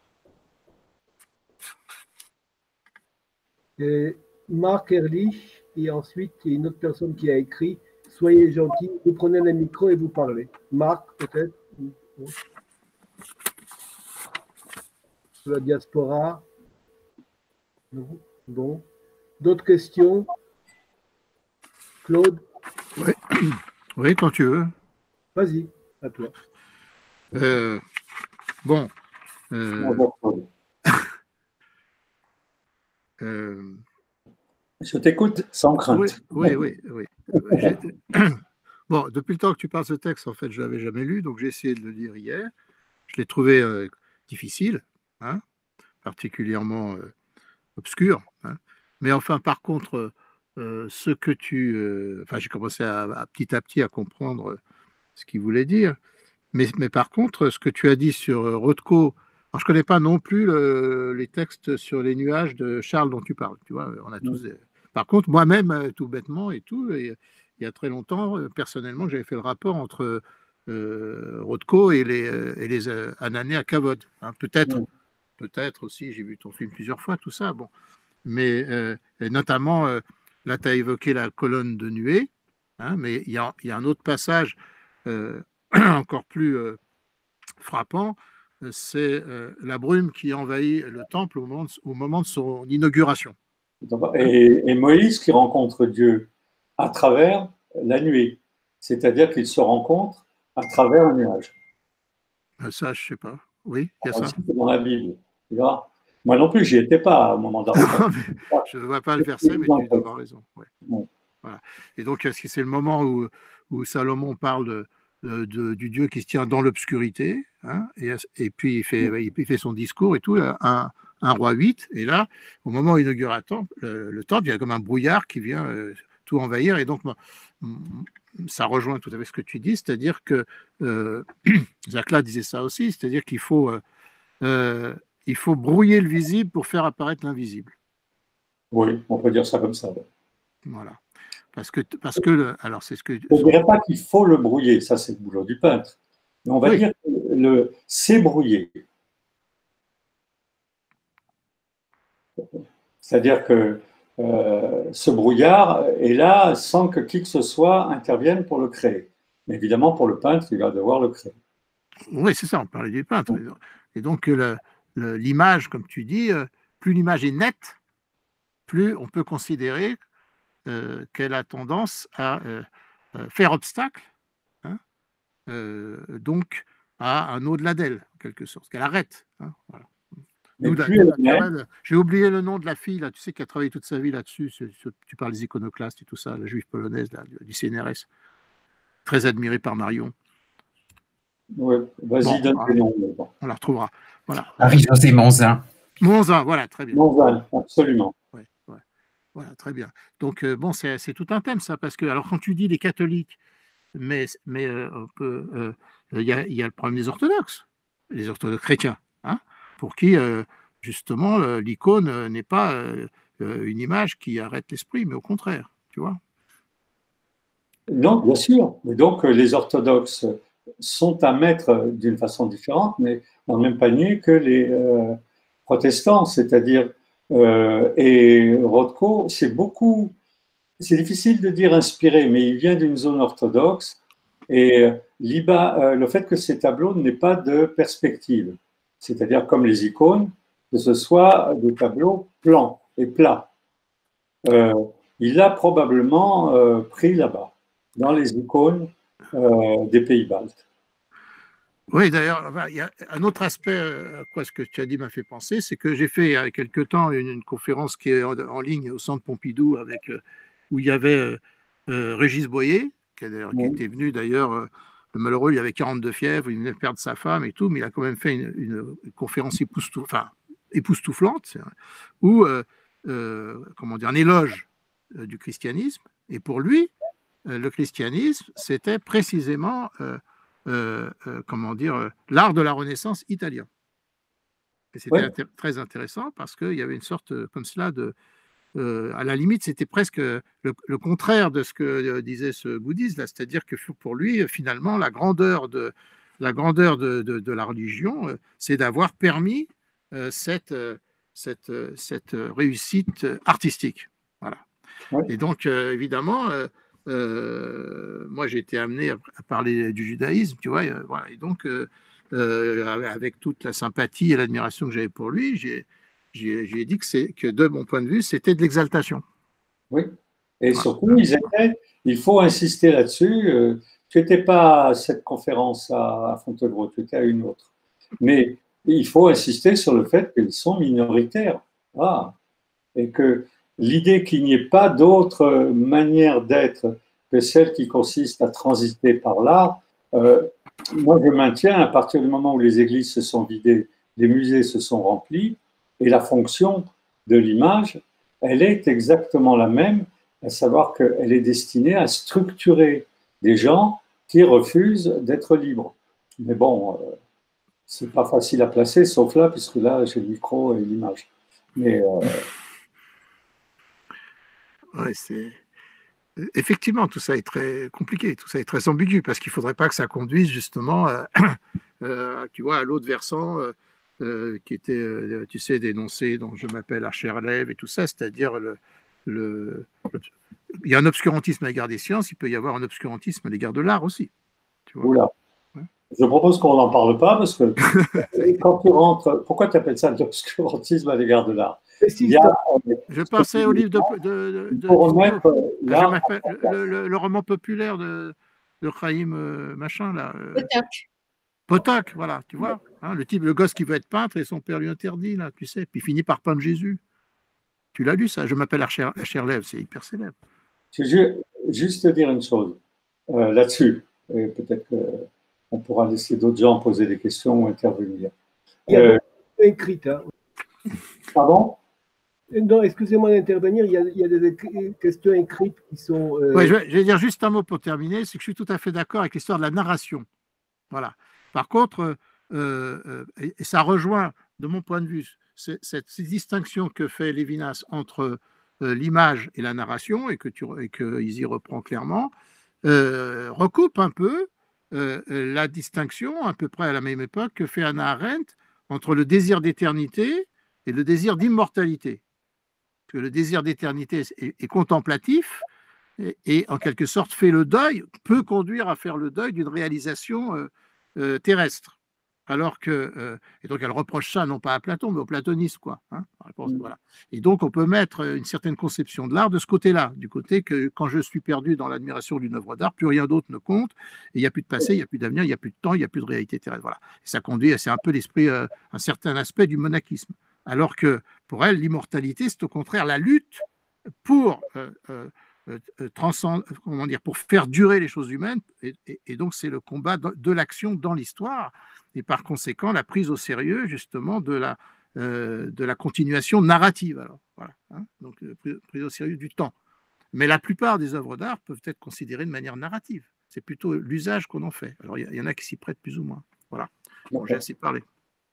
Et Marc Ehrlich, et ensuite il y a une autre personne qui a écrit « Soyez gentils, vous prenez le micro et vous parlez ». Marc, peut-être la diaspora, Non. Bon. D'autres questions? Claude? Oui. Oui, quand tu veux. Vas-y, à toi. Euh, bon. Euh, euh, Je t'écoute sans crainte. Oui, oui, oui. oui. Bon, depuis le temps que tu parles ce texte, en fait, je ne l'avais jamais lu, donc j'ai essayé de le lire hier. Je l'ai trouvé euh, difficile, hein, particulièrement euh, obscur. Hein. Mais enfin, par contre, euh, ce que tu... Euh, enfin, j'ai commencé à, à petit à petit à comprendre ce qu'il voulait dire. Mais, mais par contre, ce que tu as dit sur euh, Rothko, alors je ne connais pas non plus le, les textes sur les nuages de Charles dont tu parles. Tu vois, on a tous des... Par contre, moi-même, tout bêtement et tout, et, il y a très longtemps, personnellement, j'avais fait le rapport entre euh, Rothko et les, et les euh, Ananais à Kavod. Hein, peut-être, mm. peut-être aussi, j'ai vu ton film plusieurs fois, tout ça. Bon. Mais euh, notamment, euh, là, tu as évoqué la colonne de nuée, hein, mais il y a, y a un autre passage euh, encore plus euh, frappant, c'est euh, la brume qui envahit le temple au moment de, au moment de son inauguration. Et, et Moïse qui rencontre Dieu à travers la nuée, c'est-à-dire qu'ils se rencontrent à travers un nuage. Ça, je ne sais pas. Oui, il y a Alors, ça. C'est dans la Bible. Moi non plus, j'y étais pas au moment de la rencontre. Je ne vois pas le verset, mais tu dois avoir raison. Ouais. Ouais. Voilà. Et donc, c'est le moment où, où Salomon parle de, de, de, du Dieu qui se tient dans l'obscurité, hein, et, et puis il fait, ouais. il fait son discours et tout, un, un roi huit, et là, au moment où il inaugure le temple, le, le temple, il y a comme un brouillard qui vient euh, tout envahir, et donc ça rejoint tout à fait ce que tu dis, c'est-à-dire que euh, Zachla disait ça aussi, c'est-à-dire qu'il faut, euh, euh, il faut brouiller le visible pour faire apparaître l'invisible. Oui, on peut dire ça comme ça. Ouais. Voilà. Parce que, parce que alors c'est ce que. Je ne dirais pas qu'il faut le brouiller, ça c'est le boulot du peintre. Mais on va oui. dire que le, c'est brouillé. C'est-à-dire que euh, ce brouillard est là sans que qui que ce soit intervienne pour le créer. Mais évidemment, pour le peintre, il va devoir le créer. Oui, c'est ça, on parlait du peintre. Et donc, l'image, comme tu dis, plus l'image est nette, plus on peut considérer euh, qu'elle a tendance à euh, faire obstacle, hein, euh, donc à un au-delà d'elle, en quelque sorte, qu'elle arrête. Hein, voilà. J'ai oublié le nom de la fille, là, tu sais, qui a travaillé toute sa vie là-dessus. Tu parles des iconoclastes et tout ça, la juive polonaise là, du C N R S, très admirée par Marion. Oui, vas-y, bon, donne on, le nom. Bon. On la retrouvera. Voilà. Marie-Josée Monzin. Monzin, voilà, très bien. Monzin, absolument. Ouais, ouais. Voilà, très bien. Donc, euh, bon, c'est tout un thème, ça, parce que, alors, quand tu dis les catholiques, mais mais euh, on peut, euh, y a, y a le problème des orthodoxes, les orthodoxes chrétiens, hein, pour qui, euh, justement, l'icône n'est pas euh, une image qui arrête l'esprit, mais au contraire, tu vois. Non, bien sûr. Mais donc, les orthodoxes sont à mettre d'une façon différente, mais dans le même panier que les euh, protestants, c'est-à-dire, euh, et Rothko, c'est beaucoup, c'est difficile de dire inspiré, mais il vient d'une zone orthodoxe, et l'Iba, euh, le fait que ces tableaux n'aient pas de perspective, c'est-à-dire comme les icônes, que ce soit des tableaux plans et plats. Euh, il l'a probablement euh, pris là-bas, dans les icônes euh, des pays baltes. Oui, d'ailleurs, il y a un autre aspect à quoi ce que tu as dit m'a fait penser, c'est que j'ai fait il y a quelque temps une, une conférence qui est en, en ligne au Centre Pompidou, avec, où il y avait euh, Régis Boyer, qui, oui. qui était venu d'ailleurs, euh, le malheureux, il avait quarante-deux fièvres, il venait de perdre sa femme et tout, mais il a quand même fait une, une, une conférence époustouf, enfin, époustouflante, où, euh, euh, comment dire, un éloge euh, du christianisme, et pour lui, euh, le christianisme, c'était précisément... Euh, Euh, euh, comment dire, euh, l'art de la Renaissance italien. Et c'était ouais. intér très intéressant parce qu'il y avait une sorte euh, comme cela de, euh, à la limite, c'était presque le, le contraire de ce que euh, disait ce bouddhiste là, c'est-à-dire que pour lui, finalement, la grandeur de la grandeur de, de, de la religion, euh, c'est d'avoir permis euh, cette, euh, cette, euh, cette réussite artistique. Voilà. Ouais. Et donc, euh, évidemment. Euh, Euh, moi, j'ai été amené à, à parler du judaïsme, tu vois, euh, voilà. Et donc, euh, euh, avec toute la sympathie et l'admiration que j'avais pour lui, j'ai dit que, c'est, que de mon point de vue, c'était de l'exaltation. Oui, et surtout, ils étaient, il faut insister là-dessus. Euh, tu n'étais pas à cette conférence à, à Fontevraud, tu étais à une autre. Mais il faut insister sur le fait qu'ils sont minoritaires. Ah, et que l'idée qu'il n'y ait pas d'autre manière d'être que celle qui consiste à transiter par l'art, euh, moi je maintiens, à partir du moment où les églises se sont vidées, les musées se sont remplis, et la fonction de l'image, elle est exactement la même, à savoir qu'elle est destinée à structurer des gens qui refusent d'être libres. Mais bon, euh, c'est pas facile à placer, sauf là, puisque là, j'ai le micro et l'image. Mais... Euh... Ouais, c'est... Effectivement, tout ça est très compliqué, tout ça est très ambigu, parce qu'il ne faudrait pas que ça conduise justement, à, euh, tu vois, à l'autre versant, euh, euh, qui était, euh, tu sais, dénoncé, dont je m'appelle Archer-Lève et tout ça, c'est-à-dire le, le, le, il y a un obscurantisme à l'égard des sciences, il peut y avoir un obscurantisme à l'égard de l'art aussi. Tu vois. Oula. Ouais. Je propose qu'on n'en parle pas, parce que quand tu rentres, pourquoi tu appelles ça l'obscurantisme à l'égard de l'art? Il y a, je pensais au livre de, de, de, de remettre, là, le, le, le roman populaire de, de Chaim euh, machin là. Euh, Potok. Potok, voilà, tu vois, hein, le type, le gosse qui veut être peintre et son père lui interdit là, tu sais, puis il finit par peindre Jésus. Tu l'as lu ça? Je m'appelle Archer-Lève, c'est hyper célèbre. Je veux juste te dire une chose euh, là-dessus, et peut-être qu'on pourra laisser d'autres gens poser des questions ou intervenir. Il y a euh, écrite. Hein. Pardon? Non, excusez-moi d'intervenir, il, il y a des questions écrites qui sont... Euh... Oui, je vais, je vais dire juste un mot pour terminer, c'est que je suis tout à fait d'accord avec l'histoire de la narration. Voilà. Par contre, euh, euh, et, et ça rejoint, de mon point de vue, cette, cette distinction que fait Lévinas entre euh, l'image et la narration, et qu'il y reprend clairement, euh, recoupe un peu euh, la distinction, à peu près à la même époque, que fait Hannah Arendt entre le désir d'éternité et le désir d'immortalité. Que le désir d'éternité est, est contemplatif et, et en quelque sorte fait le deuil, peut conduire à faire le deuil d'une réalisation euh, euh, terrestre. Alors que, euh, et donc elle reproche ça non pas à Platon, mais au platonisme, quoi. Hein, voilà. Et donc on peut mettre une certaine conception de l'art de ce côté-là, du côté que quand je suis perdu dans l'admiration d'une œuvre d'art, plus rien d'autre ne compte, et il n'y a plus de passé, il n'y a plus d'avenir, il n'y a plus de temps, il n'y a plus de réalité terrestre. Voilà. Et ça conduit, c'est un peu l'esprit, euh, un certain aspect du monachisme. Alors que pour elle, l'immortalité, c'est au contraire la lutte pour euh, euh, euh, transcender, comment dire, pour faire durer les choses humaines, et, et, et donc c'est le combat de, de l'action dans l'histoire, et par conséquent la prise au sérieux justement de la, euh, de la continuation narrative. Alors, voilà, hein, donc prise, prise au sérieux du temps. Mais la plupart des œuvres d'art peuvent être considérées de manière narrative. C'est plutôt l'usage qu'on en fait. Alors il y, y en a qui s'y prêtent plus ou moins. Voilà. Bon, j'ai assez parlé.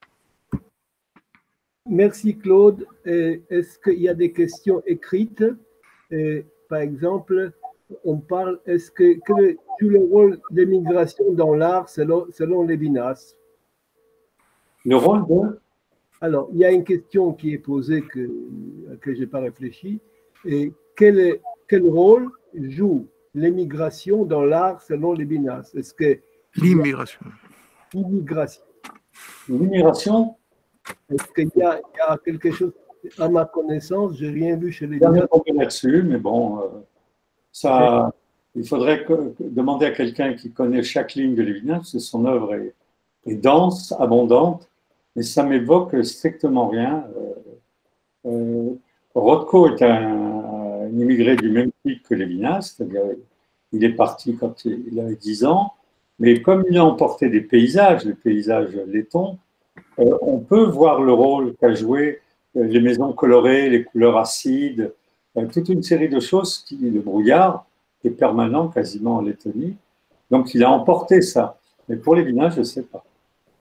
Merci Claude. Est-ce qu'il y a des questions écrites? Et, par exemple, on parle, est-ce que quel est le rôle des migrations dans l'art selon, selon Lévinas? Le rôle de? Alors, il y a une question qui est posée que, que je n'ai pas réfléchi. Et quel, est, quel rôle joue l'immigration dans l'art selon Lévinas? Est-ce que l'immigration. L'immigration. L'immigration? Est-ce qu'il y, y a quelque chose, à ma connaissance, je n'ai rien vu chez les gens. Je vais tomber là-dessus, mais bon, euh, ça, il faudrait que, que demander à quelqu'un qui connaît chaque ligne de Lévinas, parce que son œuvre est, est dense, abondante, mais ça m'évoque strictement rien. Euh, euh, Rothko est un, un immigré du même type que Lévinas, c'est-à-dire il est parti quand il avait dix ans, mais comme il a emporté des paysages, les paysages lettons, Euh, on peut voir le rôle qu'a joué euh, les maisons colorées, les couleurs acides, euh, toute une série de choses, qui, le brouillard, qui est permanent quasiment en Lettonie. Donc il a emporté ça. Mais pour Lévinas, je ne sais pas.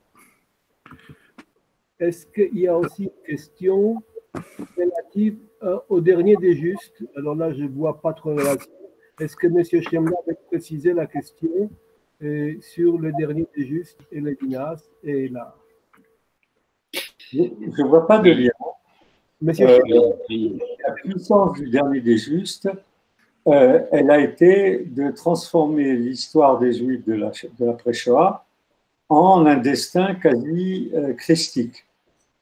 Est-ce qu'il y a aussi une question relative euh, au dernier des justes? Alors là, je ne vois pas trop de relation. Est-ce que M. Chemla avait précisé la question euh, sur le dernier des justes et Lévinas et l'art? Je ne vois pas de lien. Monsieur euh, la puissance du dernier des justes, euh, elle a été de transformer l'histoire des Juifs de la, de l'après-Shoah en un destin quasi euh, christique.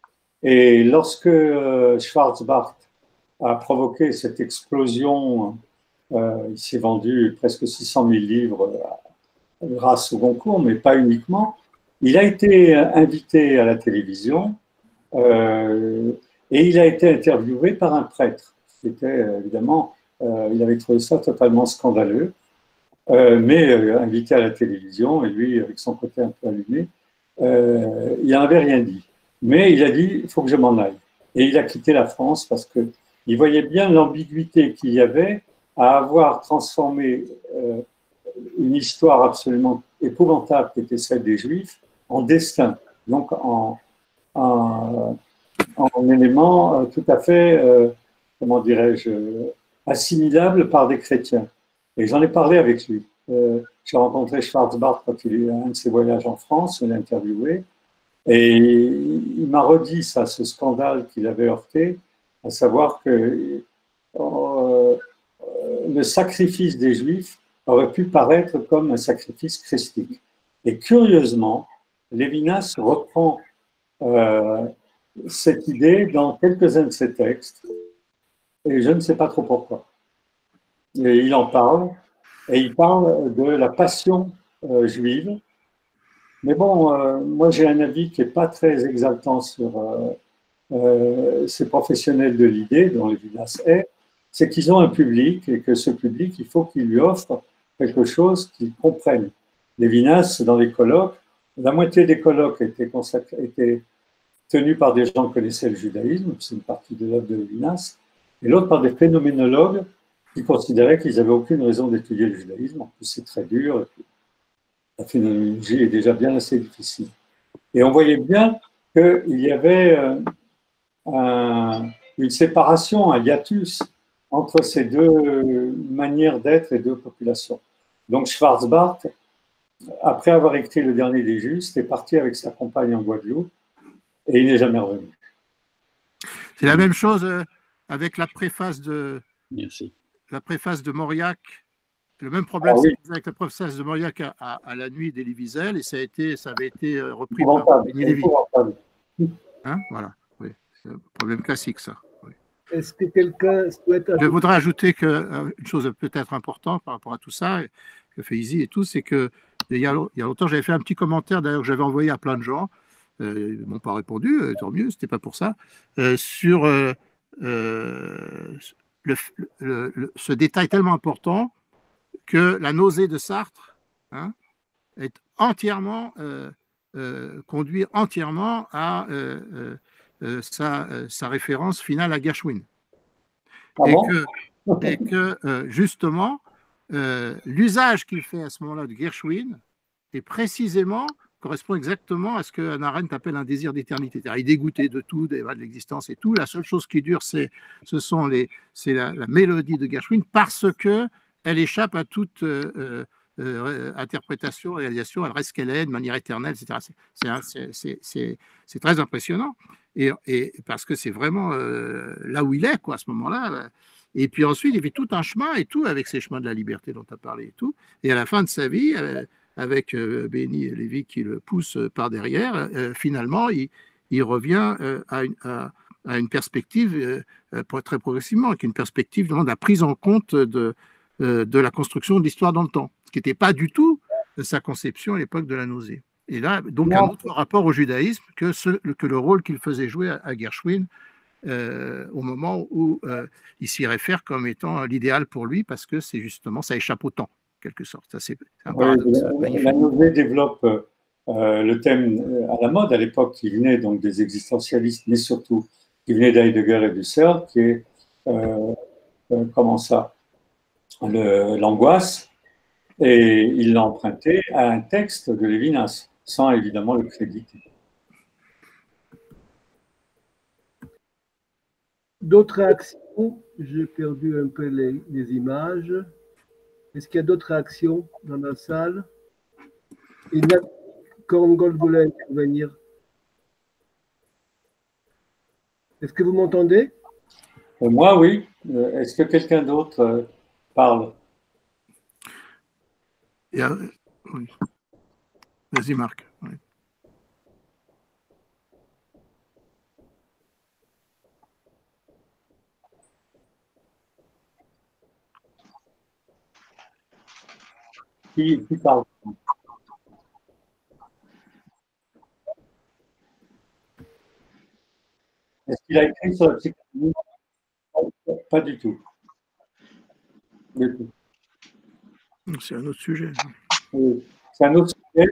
Et lorsque euh, Schwarzbart a provoqué cette explosion, euh, il s'est vendu presque six cent mille livres grâce au Goncourt, mais pas uniquement. Il a été invité à la télévision euh, et il a été interviewé par un prêtre. C'était évidemment, euh, il avait trouvé ça totalement scandaleux, euh, mais euh, invité à la télévision, et lui, avec son côté un peu allumé, euh, il n'avait rien dit. Mais il a dit, il faut que je m'en aille. Et il a quitté la France parce qu'il voyait bien l'ambiguïté qu'il y avait à avoir transformé euh, une histoire absolument épouvantable qui était celle des Juifs en destin, donc en, en, en élément euh, tout à fait, euh, comment dirais-je, assimilable par des chrétiens. Et j'en ai parlé avec lui. Euh, j'ai rencontré Schwarzbart quand il est un de ses voyages en France, je l'ai interviewé, et il m'a redit ça, ce scandale qu'il avait heurté, à savoir que euh, le sacrifice des Juifs aurait pu paraître comme un sacrifice christique. Et curieusement, Lévinas reprend euh, cette idée dans quelques-uns de ses textes, et je ne sais pas trop pourquoi. Et il en parle, et il parle de la passion euh, juive. Mais bon, euh, moi j'ai un avis qui n'est pas très exaltant sur euh, euh, ces professionnels de l'idée, dont Lévinas est, c'est qu'ils ont un public, et que ce public, il faut qu'il lui offre quelque chose qu'ils comprennent. Lévinas, dans les colloques, la moitié des colloques étaient, étaient tenus par des gens qui connaissaient le judaïsme, c'est une partie de l'œuvre de Lévinas, et l'autre par des phénoménologues qui considéraient qu'ils n'avaient aucune raison d'étudier le judaïsme, en plus c'est très dur, et puis la phénoménologie est déjà bien assez difficile. Et on voyait bien qu'il y avait euh, un, une séparation, un hiatus entre ces deux manières d'être et deux populations. Donc Schwarzbart, après avoir écrit Le Dernier des Justes, est parti avec sa compagne en Guadeloupe et il n'est jamais revenu. C'est la même chose avec la préface de, Merci. La préface de Mauriac. Le même problème, ah, oui. c'est avec la préface de Mauriac à, à, à La Nuit d'Elie Wiesel, et ça, a été, ça avait été repris par Denis Lévy. Hein, voilà, oui. C'est un problème classique, ça. Oui. Est-ce que quelqu'un souhaite... Je voudrais ajouter qu'une chose peut-être importante par rapport à tout ça, que fait Izzy et tout, c'est que il y a, il y a longtemps, j'avais fait un petit commentaire, d'ailleurs, que j'avais envoyé à plein de gens, euh, ils ne m'ont pas répondu, euh, tant mieux, c'était pas pour ça, euh, sur euh, euh, le, le, le, ce détail tellement important que la nausée de Sartre hein, est entièrement, euh, euh, conduit entièrement à euh, euh, euh, sa, euh, sa référence finale à Gershwin. Ah et, bon que, et que, euh, justement, euh, l'usage qu'il fait à ce moment-là de Gershwin est précisément, correspond exactement à ce que Hannah Arendt appelle un désir d'éternité. Il est dégoûté de tout, de l'existence et tout. La seule chose qui dure, c'est, ce sont les, c'est la, la mélodie de Gershwin parce que elle échappe à toute euh, euh, interprétation, réalisation, elle reste qu'elle est de manière éternelle, et cetera. C'est, c'est, c'est, c'est très impressionnant, et, et parce que c'est vraiment euh, là où il est, quoi, à ce moment-là. Et puis ensuite, il fait tout un chemin et tout, avec ces chemins de la liberté dont tu as parlé et tout. Et à la fin de sa vie, euh, avec euh, Béni Lévy qui le pousse par derrière, euh, finalement, il, il revient euh, à, une, à, à une perspective, euh, très progressivement, avec une perspective de la prise en compte de de la construction de l'histoire dans le temps, ce qui n'était pas du tout sa conception à l'époque de la nausée. Et là, donc, non. Un autre rapport au judaïsme que, ce, que le rôle qu'il faisait jouer à, à Gershwin euh, au moment où euh, il s'y réfère comme étant l'idéal pour lui, parce que c'est justement, ça échappe au temps, en quelque sorte. Ça, c'est un paradoxe oui, magnifique. La nausée développe euh, le thème à la mode à l'époque, qui venait donc des existentialistes, mais surtout qui venait d'Heidegger et Husserl, qui est, euh, euh, comment ça, l'angoisse, et il l'a emprunté à un texte de Lévinas, sans évidemment le créditer. D'autres réactions? J'ai perdu un peu les, les images. Est-ce qu'il y a d'autres réactions dans la salle? Il y a Korngold voulait intervenir. Est-ce que vous m'entendez? Moi, oui. Est-ce que quelqu'un d'autre parle? Yeah, oui. Vas-y, Marc. Oui. Qui, qui parle? Est-ce qu'il a écrit sur la psychanalyse? Pas du tout. Du tout. C'est un autre sujet. Oui. C'est un autre sujet.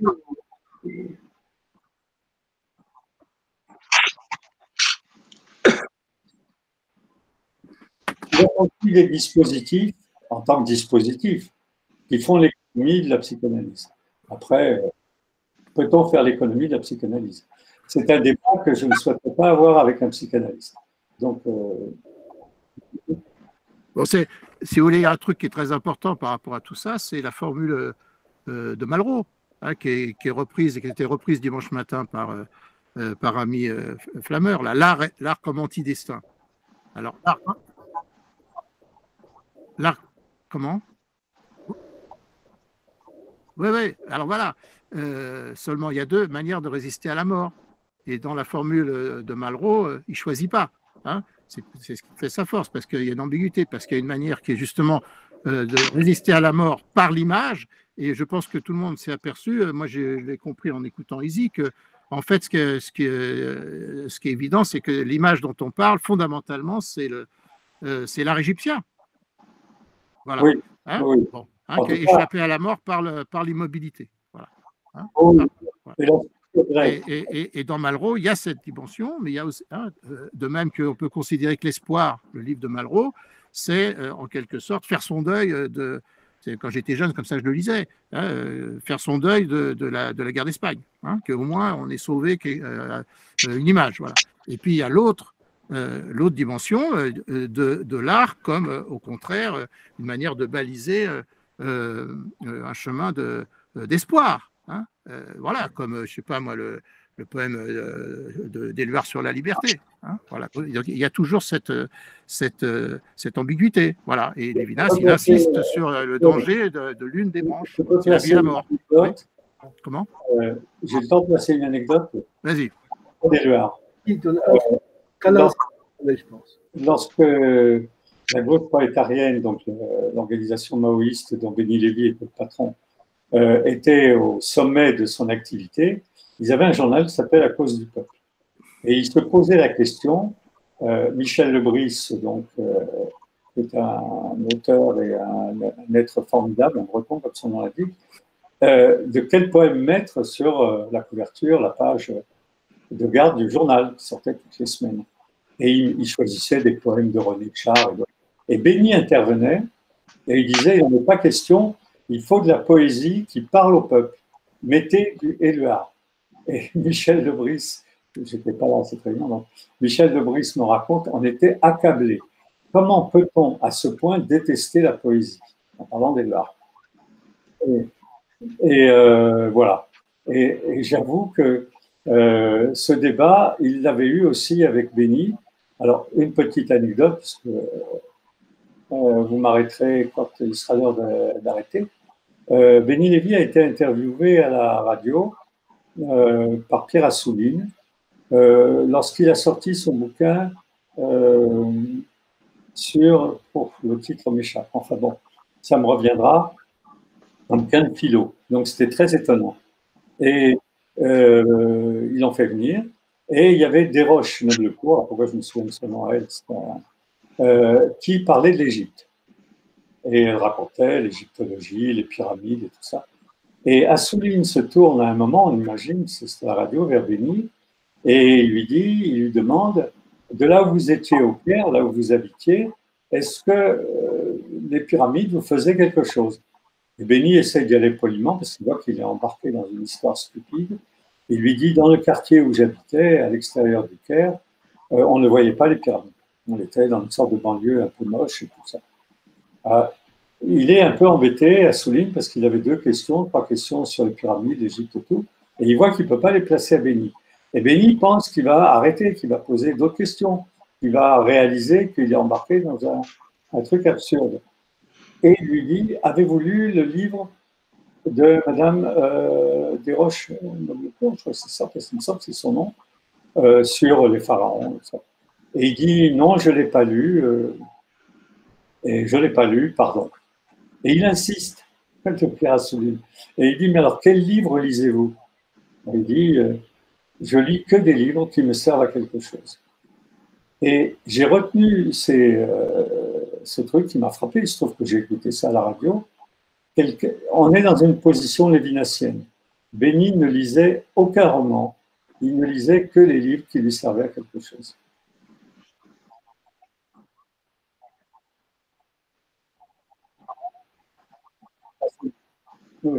Il y a aussi des dispositifs, en tant que dispositifs, qui font l'économie de la psychanalyse. Après, peut-on faire l'économie de la psychanalyse? C'est un débat que je ne souhaiterais pas avoir avec un psychanalyste. Donc, euh... bon, c'est, si vous voulez, il y a un truc qui est très important par rapport à tout ça, c'est la formule euh, de Malraux, hein, qui, est, qui est reprise et qui a été reprise dimanche matin par, euh, par Ami euh, Flammeur, là, l'art, l'art comme antidestin. Alors, l'art, l'art comment? Oui, oui, alors voilà, euh, seulement il y a deux manières de résister à la mort. Et dans la formule de Malraux, euh, il ne choisit pas. Hein. C'est, c'est ce qui fait sa force, parce qu'il y a une ambiguïté, parce qu'il y a une manière qui est justement euh, de résister à la mort par l'image. Et je pense que tout le monde s'est aperçu, euh, moi je l'ai compris en écoutant Izzy, que en fait, ce, que, ce, qui est, euh, ce qui est évident, c'est que l'image dont on parle, fondamentalement, c'est, le, euh, c'est l'art égyptien. Voilà. Oui, hein oui. Bon, hein, qui a échappé à la mort par, le, par l'immobilité. Voilà. Hein oui. voilà. Et là, Et, et, et dans Malraux, il y a cette dimension, mais il y a aussi, hein, de même qu'on peut considérer que l'espoir, le livre de Malraux, c'est euh, en quelque sorte faire son deuil de, c'est, quand j'étais jeune, comme ça je le lisais, hein, euh, faire son deuil de, de, la, de la guerre d'Espagne, hein, qu'au moins on est sauvé euh, une image. Voilà. Et puis il y a l'autre, euh, l'autre dimension euh, de, de l'art comme, euh, au contraire, euh, une manière de baliser euh, euh, un chemin de, d'espoir. Hein, euh, voilà, comme, je ne sais pas moi, le, le poème euh, de, d'Éluard sur la liberté. Hein, voilà. Donc, il y a toujours cette, cette, cette ambiguïté. Voilà. Et Lévinas, il insiste sur le danger de, de l'une des branches, c'est la vie et la mort. Oui. Comment euh, J'ai le temps de placer une anecdote. Vas-y. D'Éluard. Euh, Lorsque la gauche prolétarienne, donc l'organisation maoïste dont Béni Lévy était le patron, Euh, était au sommet de son activité, ils avaient un journal qui s'appelle La Cause du Peuple. Et ils se posaient la question, euh, Michel Lebris, donc, euh, est un auteur et un, un être formidable, un breton, comme son nom l'indique, euh, de quel poème mettre sur euh, la couverture, la page de garde du journal qui sortait toutes les semaines. Et il, il choisissait des poèmes de René Char. Et, et Béni intervenait et il disait, il n'en est pas question, il faut de la poésie qui parle au peuple. Mettez du Éluard. Et Michel Lebris, je n'étais pas là à cette réunion, donc Michel Lebris me raconte, on était accablés. Comment peut-on à ce point détester la poésie en parlant d'Éluard? Et, et euh, voilà. Et, et j'avoue que euh, ce débat, il l'avait eu aussi avec Béni. Alors, une petite anecdote, parce que Euh, vous m'arrêterez quand il sera l'heure d'arrêter. Euh, Béni Lévy a été interviewé à la radio euh, par Pierre Assouline euh, lorsqu'il a sorti son bouquin euh, sur, oh, le titre m'échappe, enfin bon, ça me reviendra, un bouquin de philo. Donc c'était très étonnant. Et euh, ils l'ont fait venir. Et il y avait Desroches Noblecourt, pourquoi je me souviens de son nom à elle, un, Euh, qui parlait de l'Égypte. Et elle racontait l'égyptologie, les pyramides et tout ça. Et Assouline se tourne à un moment, on imagine, c'est la radio, vers Béni, et il lui dit, il lui demande, de là où vous étiez au Caire, là où vous habitiez, est-ce que euh, les pyramides vous faisaient quelque chose? Et Béni essaie d'y aller poliment, parce qu'il voit qu'il est embarqué dans une histoire stupide. Il lui dit, dans le quartier où j'habitais, à l'extérieur du Caire, euh, on ne voyait pas les pyramides. On était dans une sorte de banlieue un peu moche et tout ça. Euh, il est un peu embêté, Assouline, parce qu'il avait deux questions, trois questions sur les pyramides, l'Égypte et tout, et il voit qu'il ne peut pas les placer à Béni. Et Béni pense qu'il va arrêter, qu'il va poser d'autres questions, qu'il va réaliser qu'il est embarqué dans un, un truc absurde. Et il lui dit, avez-vous lu le livre de Madame euh, Desroches Noblecourt, je crois que c'est ça, parce qu'il me semble que c'est son nom, euh, sur les pharaons, et ça. Et il dit, non, je ne l'ai pas lu, euh, et je ne l'ai pas lu, pardon. Et il insiste. de Pierre Assouline. Et il dit, mais alors, quel livre lisez-vous? Il dit, euh, je lis que des livres qui me servent à quelque chose. Et j'ai retenu ces, euh, ce truc qui m'a frappé. Il se trouve que j'ai écouté ça à la radio. Quelque, on est dans une position lévinassienne. Béni ne lisait aucun roman. Il ne lisait que les livres qui lui servaient à quelque chose. Oui.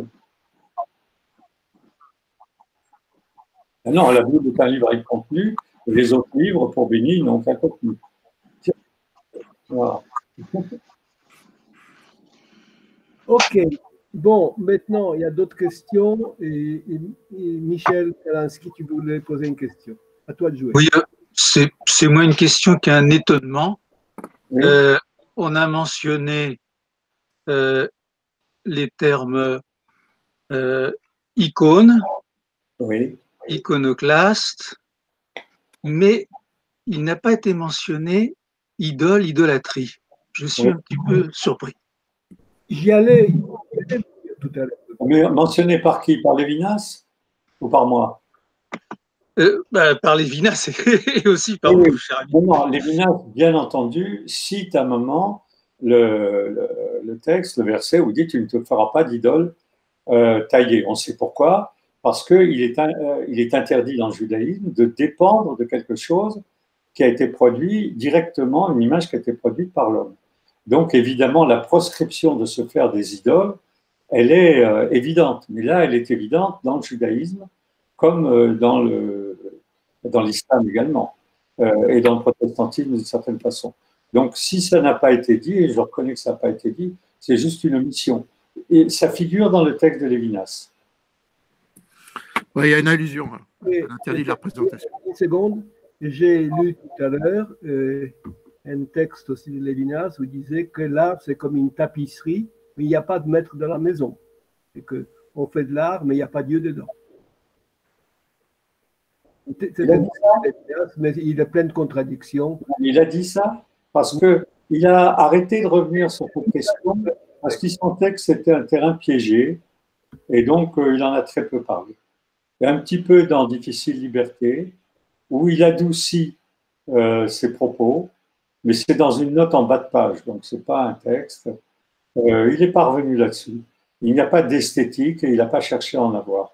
Non, la Bible est un livre avec contenu, et les autres livres, pour Béni, n'ont qu'un contenu. Voilà. Ok. Bon, maintenant, il y a d'autres questions. Et, et, et Michel Kalansky, tu voulais poser une question. À toi de jouer. Oui, c'est, c'est moi une question qui a un étonnement. Oui. Euh, on a mentionné euh, les termes euh, icône, Oui. iconoclaste, mais il n'a pas été mentionné idole, idolâtrie. Je suis Oui. un petit peu surpris. J'y allais, j'y allais tout à l'heure. Mais mentionné par qui? Par Lévinas ou par moi? Euh, bah, par Lévinas et aussi par oui, vous, cher ami. Non, non, Lévinas, bien entendu, cite à un moment le, le, le texte, le verset où il dit « Tu ne te feras pas d'idole euh, taillée ». On sait pourquoi. Parce qu'il est, euh, il est interdit dans le judaïsme de dépendre de quelque chose qui a été produit directement, une image qui a été produite par l'homme. Donc, évidemment, la proscription de se faire des idoles, elle est euh, évidente. Mais là, elle est évidente dans le judaïsme, comme euh, dans, le, dans l'islam également, euh, et dans le protestantisme d'une certaine façon. Donc, si ça n'a pas été dit, et je reconnais que ça n'a pas été dit, c'est juste une omission. Et ça figure dans le texte de Lévinas. Oui, il y a une allusion hein, Et, à l'interdit de la représentation. Une seconde, j'ai lu tout à l'heure euh, un texte aussi de Lévinas où il disait que l'art, c'est comme une tapisserie, mais il n'y a pas de maître de la maison. Et qu'on fait de l'art, mais il n'y a pas Dieu dedans. C'est Lévinas, mais il est plein de contradictions. Il a dit ça parce qu'il a arrêté de revenir sur cette question parce qu'il sentait que c'était un terrain piégé et donc euh, il en a très peu parlé. Et un petit peu dans Difficile Liberté, où il adoucit euh, ses propos, mais c'est dans une note en bas de page, donc ce n'est pas un texte. Euh, il n'est pas revenu là-dessus. Il n'y a pas d'esthétique et il n'a pas cherché à en avoir.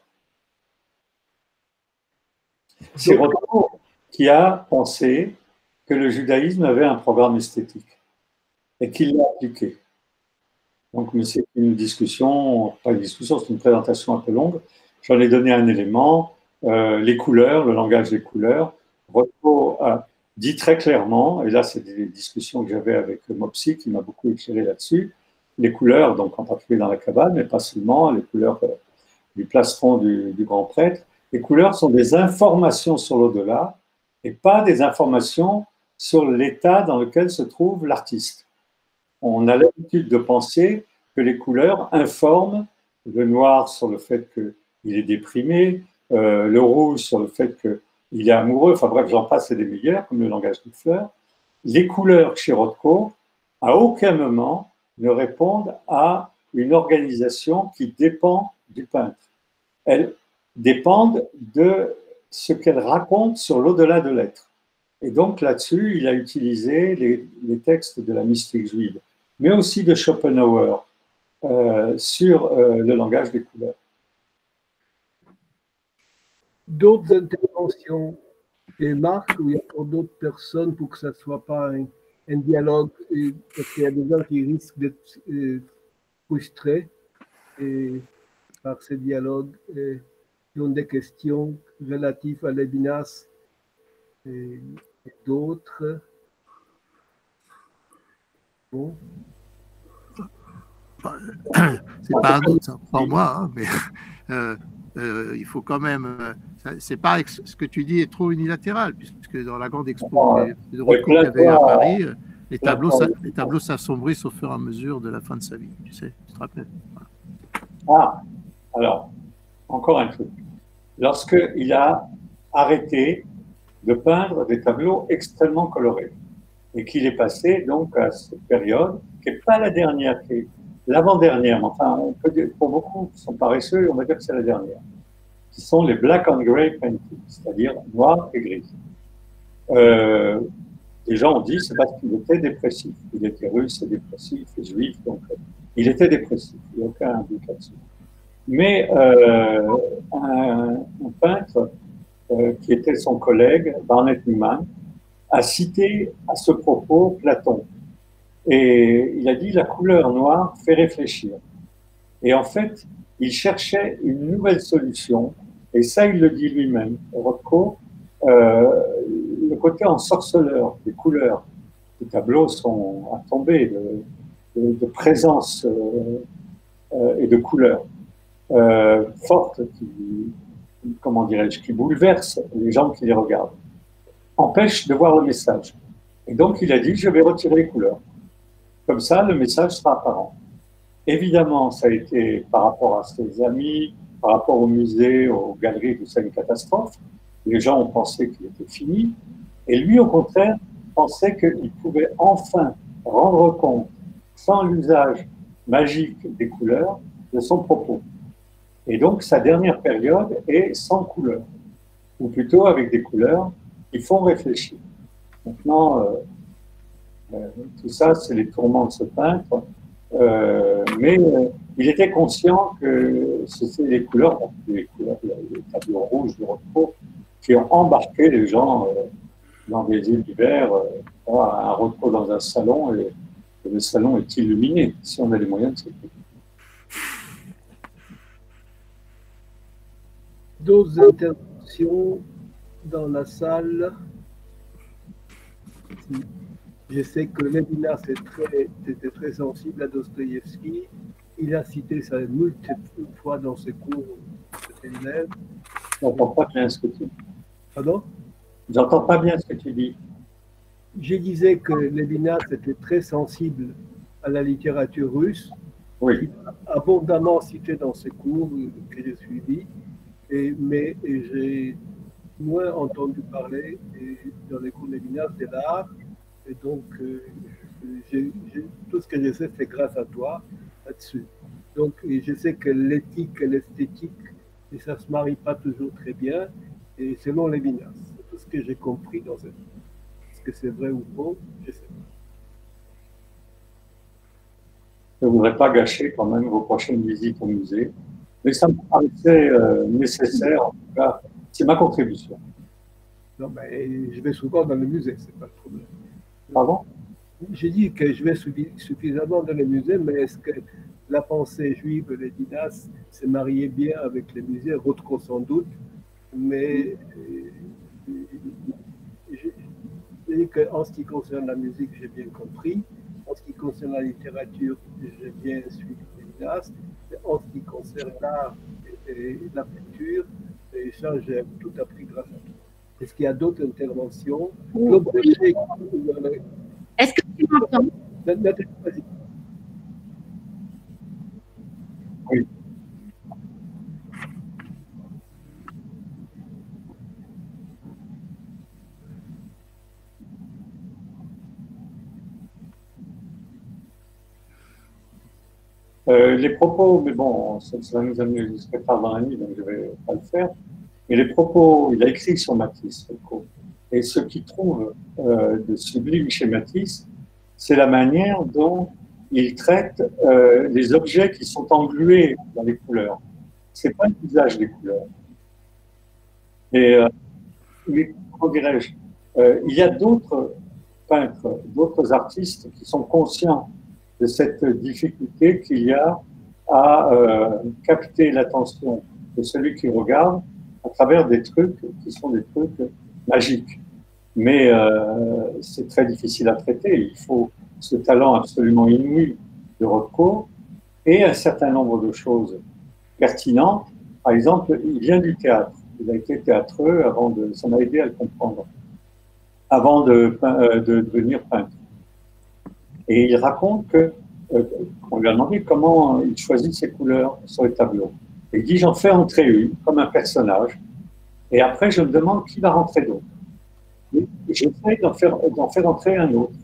C'est Rothko qui a pensé que le judaïsme avait un programme esthétique et qu'il l'a appliqué. Donc, mais c'est une discussion, pas une discussion, c'est une présentation un peu longue. J'en ai donné un élément, euh, les couleurs, le langage des couleurs. Rothko a dit très clairement, et là c'est des discussions que j'avais avec Mopsy qui m'a beaucoup éclairé là-dessus, les couleurs, donc en particulier dans la Kabbale, mais pas seulement, les couleurs euh, du plastron du, du grand prêtre, les couleurs sont des informations sur l'au-delà et pas des informations sur l'état dans lequel se trouve l'artiste. On a l'habitude de penser que les couleurs informent le noir sur le fait qu'il est déprimé, euh, le rouge sur le fait qu'il est amoureux, enfin bref, j'en passe et des meilleurs, comme le langage des fleurs. Les couleurs chez Rothko, à aucun moment, ne répondent à une organisation qui dépend du peintre. Elles dépendent de ce qu'elles racontent sur l'au-delà de l'être. Et donc là-dessus, il a utilisé les, les textes de la mystique juive, mais aussi de Schopenhauer, euh, sur euh, le langage des couleurs. D'autres interventions, et Marc, ou il y a encore d'autres personnes pour que ça ne soit pas un, un dialogue, et, parce qu'il y a des gens qui risquent d'être euh, frustrés et, par ces dialogues, et, qui ont des questions relatives à Lévinas et, et d'autres. Bon. C'est pas un doute, pour moi, hein, mais euh, euh, il faut quand même. Euh, c'est pas ce que tu dis est trop unilatéral, puisque dans la grande expo de Rothko qu'il y avait à Paris, les tableaux, les tableaux s'assombrissent au fur et à mesure de la fin de sa vie. Tu sais, tu te rappelles. Voilà. Ah, alors, encore un truc. Lorsqu'il a arrêté de peindre des tableaux extrêmement colorés et qu'il est passé donc à cette période, qui n'est pas la dernière qui est l'avant-dernière, mais enfin, on peut dire, pour beaucoup qui sont paresseux, on va dire que c'est la dernière, qui sont les black and grey paintings, c'est-à-dire noir et gris. Euh, les gens ont dit c'est parce qu'il était dépressif. Il était russe et dépressif et juif, donc euh, il était dépressif, il n'y a aucun doute là-dessus. Mais euh, un, un peintre euh, qui était son collègue, Barnett Newman, a cité à ce propos Platon. Et il a dit la couleur noire fait réfléchir. Et en fait, il cherchait une nouvelle solution, et ça, il le dit lui-même. Rothko, euh, le côté ensorceleur des couleurs, les tableaux sont à tomber de, de, de présence euh, euh, et de couleurs euh, fortes qui, comment dirais-je, qui bouleversent les gens qui les regardent, empêchent de voir le message. Et donc, il a dit, je vais retirer les couleurs. Comme ça, le message sera apparent. Évidemment, ça a été par rapport à ses amis, par rapport au musée, aux galeries, tout ça, une catastrophe. Les gens ont pensé qu'il était fini. Et lui, au contraire, pensait qu'il pouvait enfin rendre compte, sans l'usage magique des couleurs, de son propos. Et donc, sa dernière période est sans couleurs, ou plutôt avec des couleurs qui font réfléchir. Maintenant, euh, euh, tout ça, c'est les tourments de ce peintre. Euh, mais euh, il était conscient que c'était les couleurs, les couleurs, les tableaux rouges de Rothko, qui ont embarqué les gens euh, dans des univers, euh, un Rothko dans un salon, et, et le salon est illuminé, si on a les moyens de s'écouter. D'autres interventions dans la salle? Je sais que Lévinas était très sensible à Dostoïevski. Il a cité ça multiples fois dans ses cours de élèves. Je n'entends pas bien ce que tu dis. Pardon? J'entends pas bien ce que tu dis. Je disais que Lévinas était très sensible à la littérature russe. Oui. Il a abondamment cité dans ses cours que j'ai suivis. Et, mais j'ai moins entendu parler et, dans les cours de Lévinas de l'art. Et donc, euh, j'ai, j'ai, tout ce que je sais, c'est grâce à toi là-dessus. Donc, et je sais que l'éthique et l'esthétique, et ça ne se marie pas toujours très bien, et selon Lévinas. C'est tout ce que j'ai compris dans cette. Est-ce que c'est vrai ou faux? Je ne sais pas. Je ne voudrais pas gâcher quand même vos prochaines visites au musée, mais ça me paraissait euh, nécessaire, en tout cas, c'est ma contribution. Non, mais je vais souvent dans le musée, ce n'est pas le problème. Pardon? J'ai dit que je vais suffisamment dans les musées, mais est-ce que la pensée juive de Lévinas s'est mariée bien avec les musées? Rothko sans doute, mais je dis qu'en ce qui concerne la musique, j'ai bien compris. En ce qui concerne la littérature, j'ai bien suivi Lévinas. En ce qui concerne l'art et la peinture, et ça, j'ai tout appris grâce à toi. Est-ce qu'il y a d'autres interventions? Oui. Est-ce que tu m'entends? Oui. Euh, les propos, mais bon, ça, ça va nous amener jusqu'à tard dans la nuit, donc je ne vais pas le faire. Mais les propos, il a écrit sur Matisse, Rothko. Et ce qu'il trouve euh, de sublime chez Matisse, c'est la manière dont il traite euh, les objets qui sont englués dans les couleurs. Ce n'est pas l'usage des couleurs. Et, euh, mais comment dirais-je, euh, il y a d'autres peintres, d'autres artistes qui sont conscients de cette difficulté qu'il y a à euh, capter l'attention de celui qui regarde à travers des trucs qui sont des trucs magiques. Mais euh, c'est très difficile à traiter. Il faut ce talent absolument inouï de Rothko et un certain nombre de choses pertinentes. Par exemple, il vient du théâtre. Il a été théâtreux avant de... Ça m'a aidé à le comprendre. Avant de, de devenir peintre. Et il raconte que, euh, on lui a demandé comment il choisit ses couleurs sur les tableaux. Et il dit, j'en fais entrer une, comme un personnage, et après je me demande qui va rentrer d'autre. J'essaie d'en faire, d'en faire entrer un autre.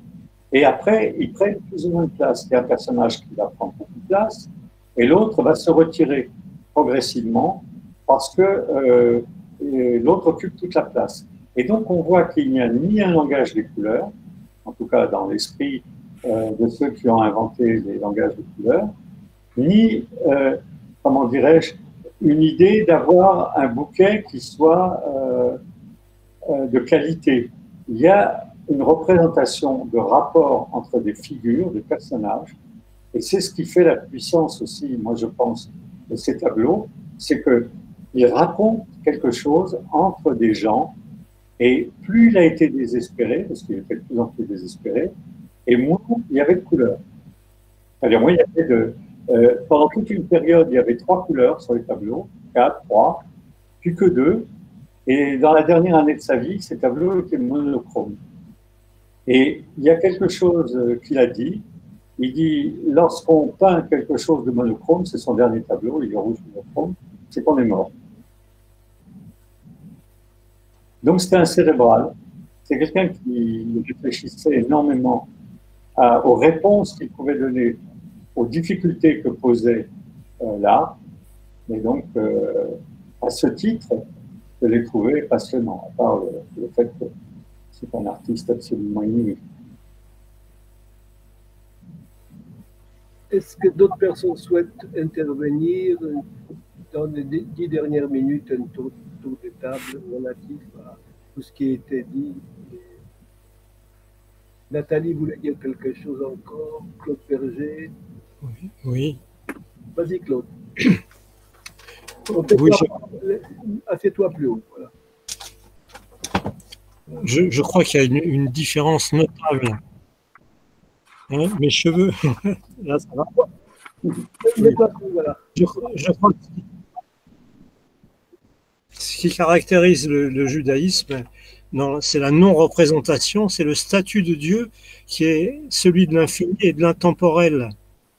Et après, ils prennent plus ou moins de place. Il y a un personnage qui va prendre beaucoup de place, et l'autre va se retirer progressivement parce que euh, l'autre occupe toute la place. Et donc, on voit qu'il n'y a ni un langage des couleurs, en tout cas dans l'esprit euh, de ceux qui ont inventé les langages des couleurs, ni, euh, comment dirais-je, une idée d'avoir un bouquet qui soit euh, euh, de qualité. Il y a une représentation de rapport entre des figures, des personnages, et c'est ce qui fait la puissance aussi, moi je pense, de ces tableaux, c'est qu'ils racontent quelque chose entre des gens, et plus il a été désespéré, parce qu'il était de plus en plus désespéré, et moins il y avait de couleurs. C'est-à-dire, moins il y avait de... Euh, pendant toute une période, il y avait trois couleurs sur les tableaux, quatre, trois, puis que deux, et dans la dernière année de sa vie, ces tableaux étaient monochromes. Et il y a quelque chose qu'il a dit. Il dit, lorsqu'on peint quelque chose de monochrome, c'est son dernier tableau, il est rouge monochrome, c'est qu'on est mort. Donc c'était un cérébral. C'est quelqu'un qui réfléchissait énormément à, aux réponses qu'il pouvait donner aux difficultés que posait euh, l'art. Et donc, euh, à ce titre, je l'ai trouvé passionnant, à part le, le fait que c'est un artiste absolument inouï. Est-ce que d'autres personnes souhaitent intervenir dans les dix dernières minutes, un tour, tour de table relatif à tout ce qui a été dit? Nathalie voulait dire quelque chose encore. Claude Berger. Oui. oui. Vas-y, Claude. Oui, je... Assieds-toi plus haut. Voilà. Je, je crois qu'il y a une, une différence notable. Hein, mes cheveux, là ça va. Oui. Voilà. Je, je crois que ce qui caractérise le, le judaïsme, c'est la non-représentation, c'est le statut de Dieu qui est celui de l'infini et de l'intemporel.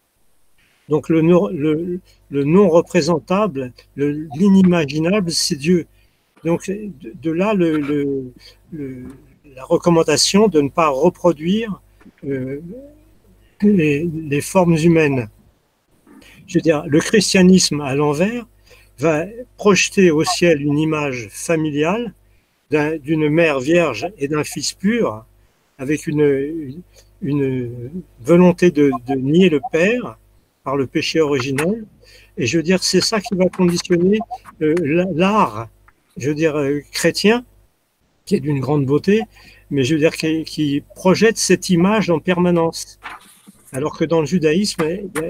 Donc le, le, le non-représentable, l'inimaginable, c'est Dieu. Donc de, de là le, le, le, la recommandation de ne pas reproduire euh, les, les formes humaines. Je veux dire, le christianisme à l'envers va projeter au ciel une image familiale d'une mère vierge et d'un fils pur, avec une, une, une volonté de, de nier le Père par le péché originel. Et je veux dire, c'est ça qui va conditionner euh, l'art, je veux dire, euh, chrétien, qui est d'une grande beauté, mais je veux dire, qui, qui projette cette image en permanence. Alors que dans le judaïsme,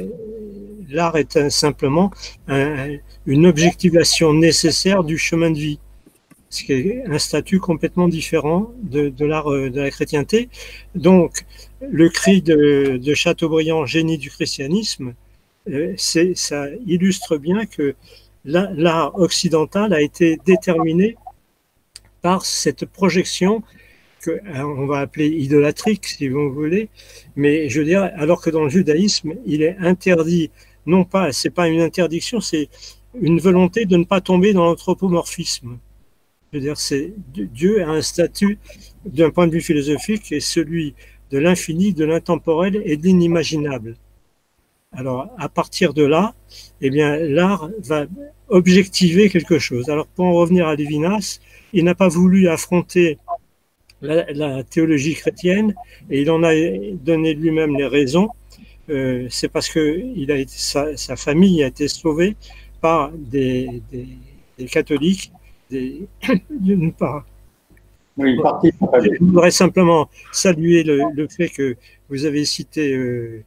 l'art est un, simplement un, une objectivation nécessaire du chemin de vie, ce qui est un statut complètement différent de, de l'art de la chrétienté. Donc, le cri de, de Chateaubriand, génie du christianisme, c'est, ça illustre bien que l'art occidental a été déterminé par cette projection qu'on va appeler idolâtrique, si vous voulez, mais je veux dire, alors que dans le judaïsme, il est interdit, non pas, c'est pas une interdiction, c'est une volonté de ne pas tomber dans l'anthropomorphisme. Je veux dire, c'est Dieu a un statut, d'un point de vue philosophique, qui est celui de l'infini, de l'intemporel et de l'inimaginable. Alors, à partir de là, eh bien, l'art va objectiver quelque chose. Alors, pour en revenir à Lévinas, il n'a pas voulu affronter la, la théologie chrétienne et il en a donné lui-même les raisons. Euh, c'est parce que il a été, sa, sa famille a été sauvée par des, des, des catholiques. Des, d'une part. Oui, partie. Je voudrais simplement saluer le, le fait que vous avez cité euh,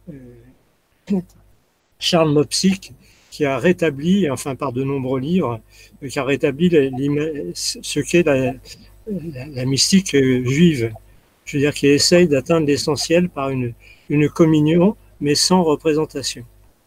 euh, Charles Mopsic, qui a rétabli, enfin par de nombreux livres, qui a rétabli ce qu'est la, la, la mystique juive. Je veux dire, qui essaye d'atteindre l'essentiel par une, une communion, mais sans représentation.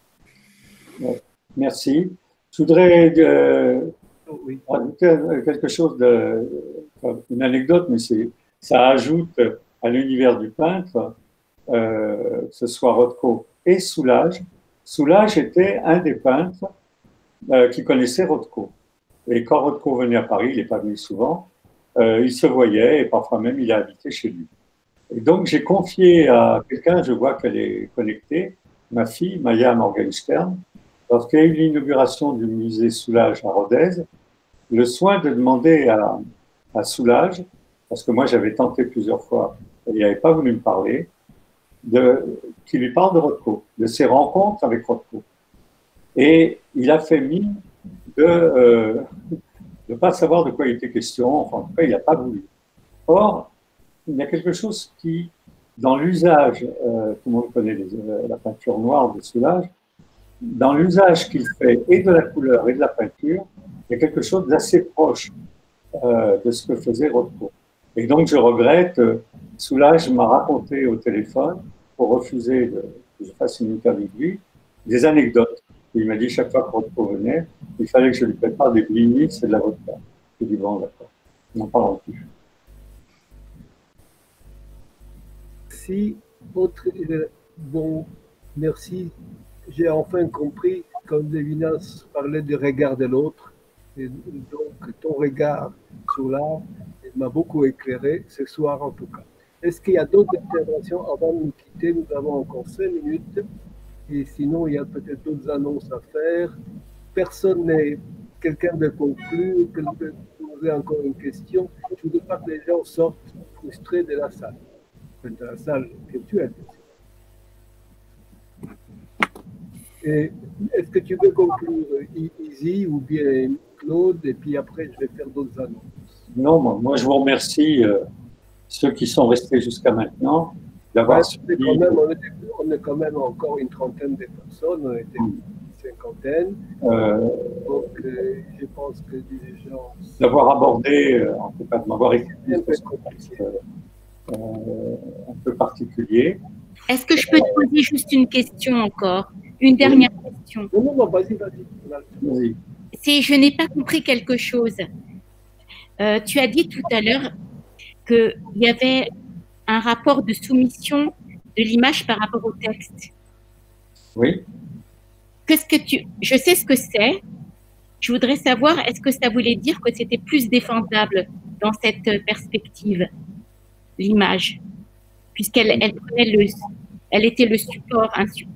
Merci. Je voudrais euh, rajouter quelque chose, de, une anecdote, mais ça ajoute à l'univers du peintre, euh, que ce soit Rothko et Soulages. Soulages était un des peintres euh, qui connaissait Rothko. Et quand Rothko venait à Paris, il n'est pas venu souvent, euh, il se voyait et parfois même il a habité chez lui. Et donc, j'ai confié à quelqu'un, je vois qu'elle est connectée, ma fille, Maya Morgenstern, lorsqu'il y a eu l'inauguration du musée Soulages à Rodez, le soin de demander à, à Soulages, parce que moi j'avais tenté plusieurs fois, et il n'avait pas voulu me parler, qu'il lui parle de Rothko, de ses rencontres avec Rothko. Et il a fait mine de euh, ne pas savoir de quoi il était question, enfin en tout cas il n'a pas voulu. Or, il y a quelque chose qui, dans l'usage, euh, tout le monde connaît les, euh, la peinture noire de Soulages, dans l'usage qu'il fait et de la couleur et de la peinture, il y a quelque chose d'assez proche euh, de ce que faisait Rothko. Et donc je regrette, euh, Soulages m'a raconté au téléphone, pour refuser de, que je fasse une interview avec lui, des anecdotes. Il m'a dit chaque fois que Rothko venait, il fallait que je lui prépare des blinis et de la vodka. J'ai dit bon, d'accord, n'en parlons plus. Si, autre, bon, merci. J'ai enfin compris quand Lévinas parlait du regard de l'autre. Et donc, ton regard sur l'art m'a beaucoup éclairé, ce soir en tout cas. Est-ce qu'il y a d'autres interventions avant de nous quitter? Nous avons encore cinq minutes. Et sinon, il y a peut-être d'autres annonces à faire. Personne n'est... Quelqu'un veut conclure, quelqu'un veut poser encore une question. Je ne veux pas que les gens sortent frustrés de la salle. De la salle virtuelle. Et est-ce que tu veux conclure, Izzy, ou bien Claude, et puis après je vais faire d'autres annonces? Non, moi, moi je vous remercie, euh, ceux qui sont restés jusqu'à maintenant, d'avoir ouais, suivi. Quand même, on, est, on est quand même encore une trentaine de personnes, on était une cinquantaine. Euh, Donc euh, je pense que les gens. D'avoir abordé, euh, en tout cas de m'avoir écouté, un peu compliqué. Euh, un peu particulier. Est-ce que je peux te poser juste une question encore? Une dernière oui. question. Non, non, non, vas-y, vas-y. Vas-y. C'est, je n'ai pas compris quelque chose. Euh, tu as dit tout à l'heure qu'il y avait un rapport de soumission de l'image par rapport au texte. Oui. Qu'est-ce que tu... Je sais ce que c'est. Je voudrais savoir, est-ce que ça voulait dire que c'était plus défendable dans cette perspective, l'image, puisqu'elle elle, elle, le, elle était le support, un support.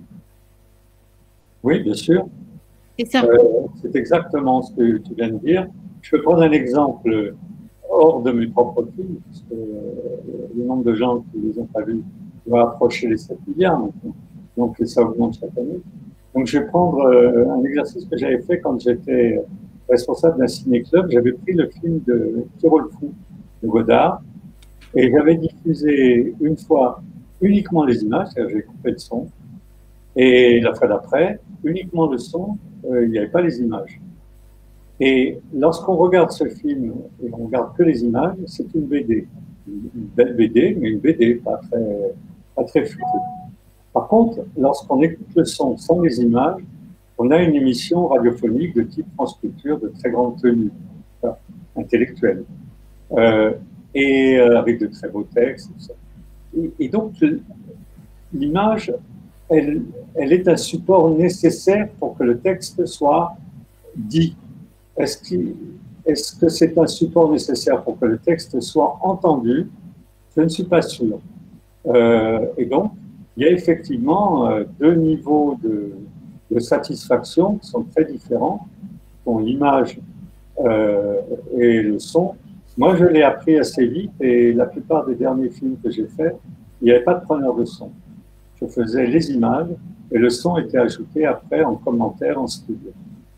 Oui, bien sûr. C'est ça. Euh, c'est exactement ce que tu viens de dire. Je peux prendre un exemple hors de mes propres films, parce que euh, le nombre de gens qui ne les ont pas vus va approcher les sept milliards maintenant. Donc ça augmente chaque année. Donc je vais prendre euh, un exercice que j'avais fait quand j'étais responsable d'un ciné-club. J'avais pris le film de Pierrot le Fou de Godard et j'avais diffusé une fois uniquement les images, c'est-à-dire j'ai coupé le son, et la fois d'après, uniquement le son, euh, il n'y avait pas les images. Et lorsqu'on regarde ce film et on regarde que les images, c'est une B D. Une belle B D, mais une B D, pas très, pas très floutée. Par contre, lorsqu'on écoute le son sans les images, on a une émission radiophonique de type France Culture de très grande tenue, enfin, intellectuelle, euh, et euh, avec de très beaux textes. Tout ça. Et, et donc, l'image, elle, elle est un support nécessaire pour que le texte soit dit. Est-ce qu'il, est-ce que c'est un support nécessaire pour que le texte soit entendu? Je ne suis pas sûr. Euh, et donc, il y a effectivement euh, deux niveaux de, de satisfaction qui sont très différents, dont l'image euh, et le son. Moi, je l'ai appris assez vite et la plupart des derniers films que j'ai faits, il n'y avait pas de preneur de son. Je faisais les images et le son était ajouté après en commentaire en studio.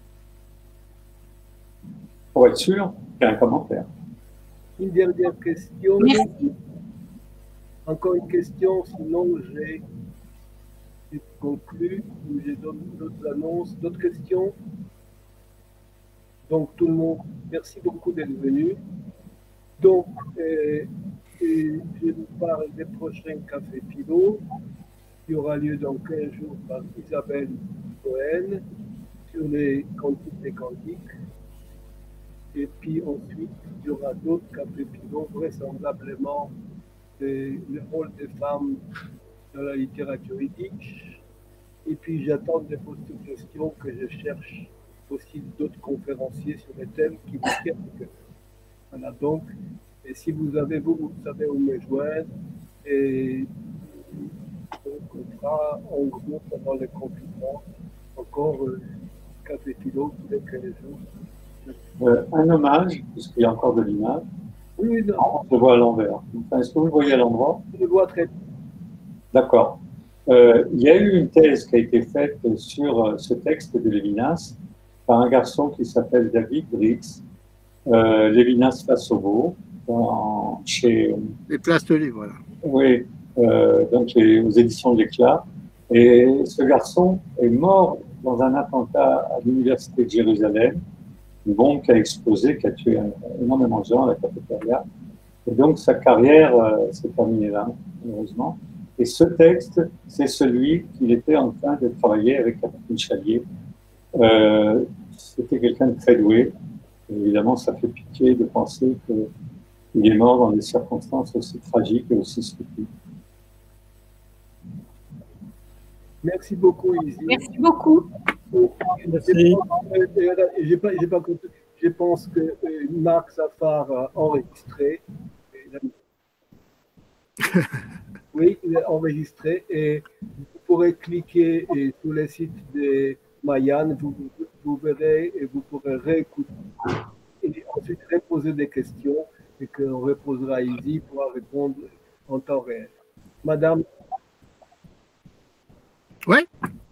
Pour être sûr qu'il y a un commentaire. Une dernière question. Merci. Encore une question, sinon j'ai conclu, ou j'ai d'autres annonces, d'autres questions. Donc tout le monde, merci beaucoup d'être venu. Donc, euh, et je vous parle des prochains Cafés Philo, qui aura lieu dans quinze jours par Isabelle Cohen, sur les cantiques des cantiques. Et puis ensuite, il y aura d'autres Cafés Philo, vraisemblablement le rôle des femmes dans la littérature yiddish. Et puis j'attends de vos questions que je cherche aussi d'autres conférenciers sur les thèmes qui vous tiennent à cœur. Voilà donc, et si vous avez, vous, vous savez où me joindre, Et on fera en gros pendant le confinement encore euh, café philo tous les quinze jours. Euh, un hommage, puisqu'il y a encore de l'image. Oui, oui, non, On se voit à l'envers. Enfin, est-ce que vous le voyez à l'endroit? je le vois très bien. D'accord. Euh, il y a eu une thèse qui a été faite sur euh, ce texte de Lévinas par un garçon qui s'appelle David Brix, euh, Lévinas face au veau, en- chez, Les places de livres, voilà. oui, euh, donc les- aux éditions de l'Éclat. Et ce garçon est mort dans un attentat à l'université de Jérusalem, une bombe qui a explosé, qui a tué énormément de gens à la cafétéria. Et donc sa carrière euh, s'est terminée là, malheureusement. Et ce texte, c'est celui qu'il était en train de travailler avec Catherine Chalier. Euh, C'était quelqu'un de très doué. Et évidemment, ça fait pitié de penser qu'il est mort dans des circonstances aussi tragiques et aussi stupides. Merci beaucoup, Izzy. Merci beaucoup. Merci. J'ai pas, j'ai pas compris. Je pense que euh, Marc Safar a enregistré. Oui, il est enregistré et vous pourrez cliquer et, sur le site de Mayan, vous, vous verrez et vous pourrez réécouter et ensuite reposer des questions et qu'on reposera ici pour répondre en temps réel. Madame. Ouais.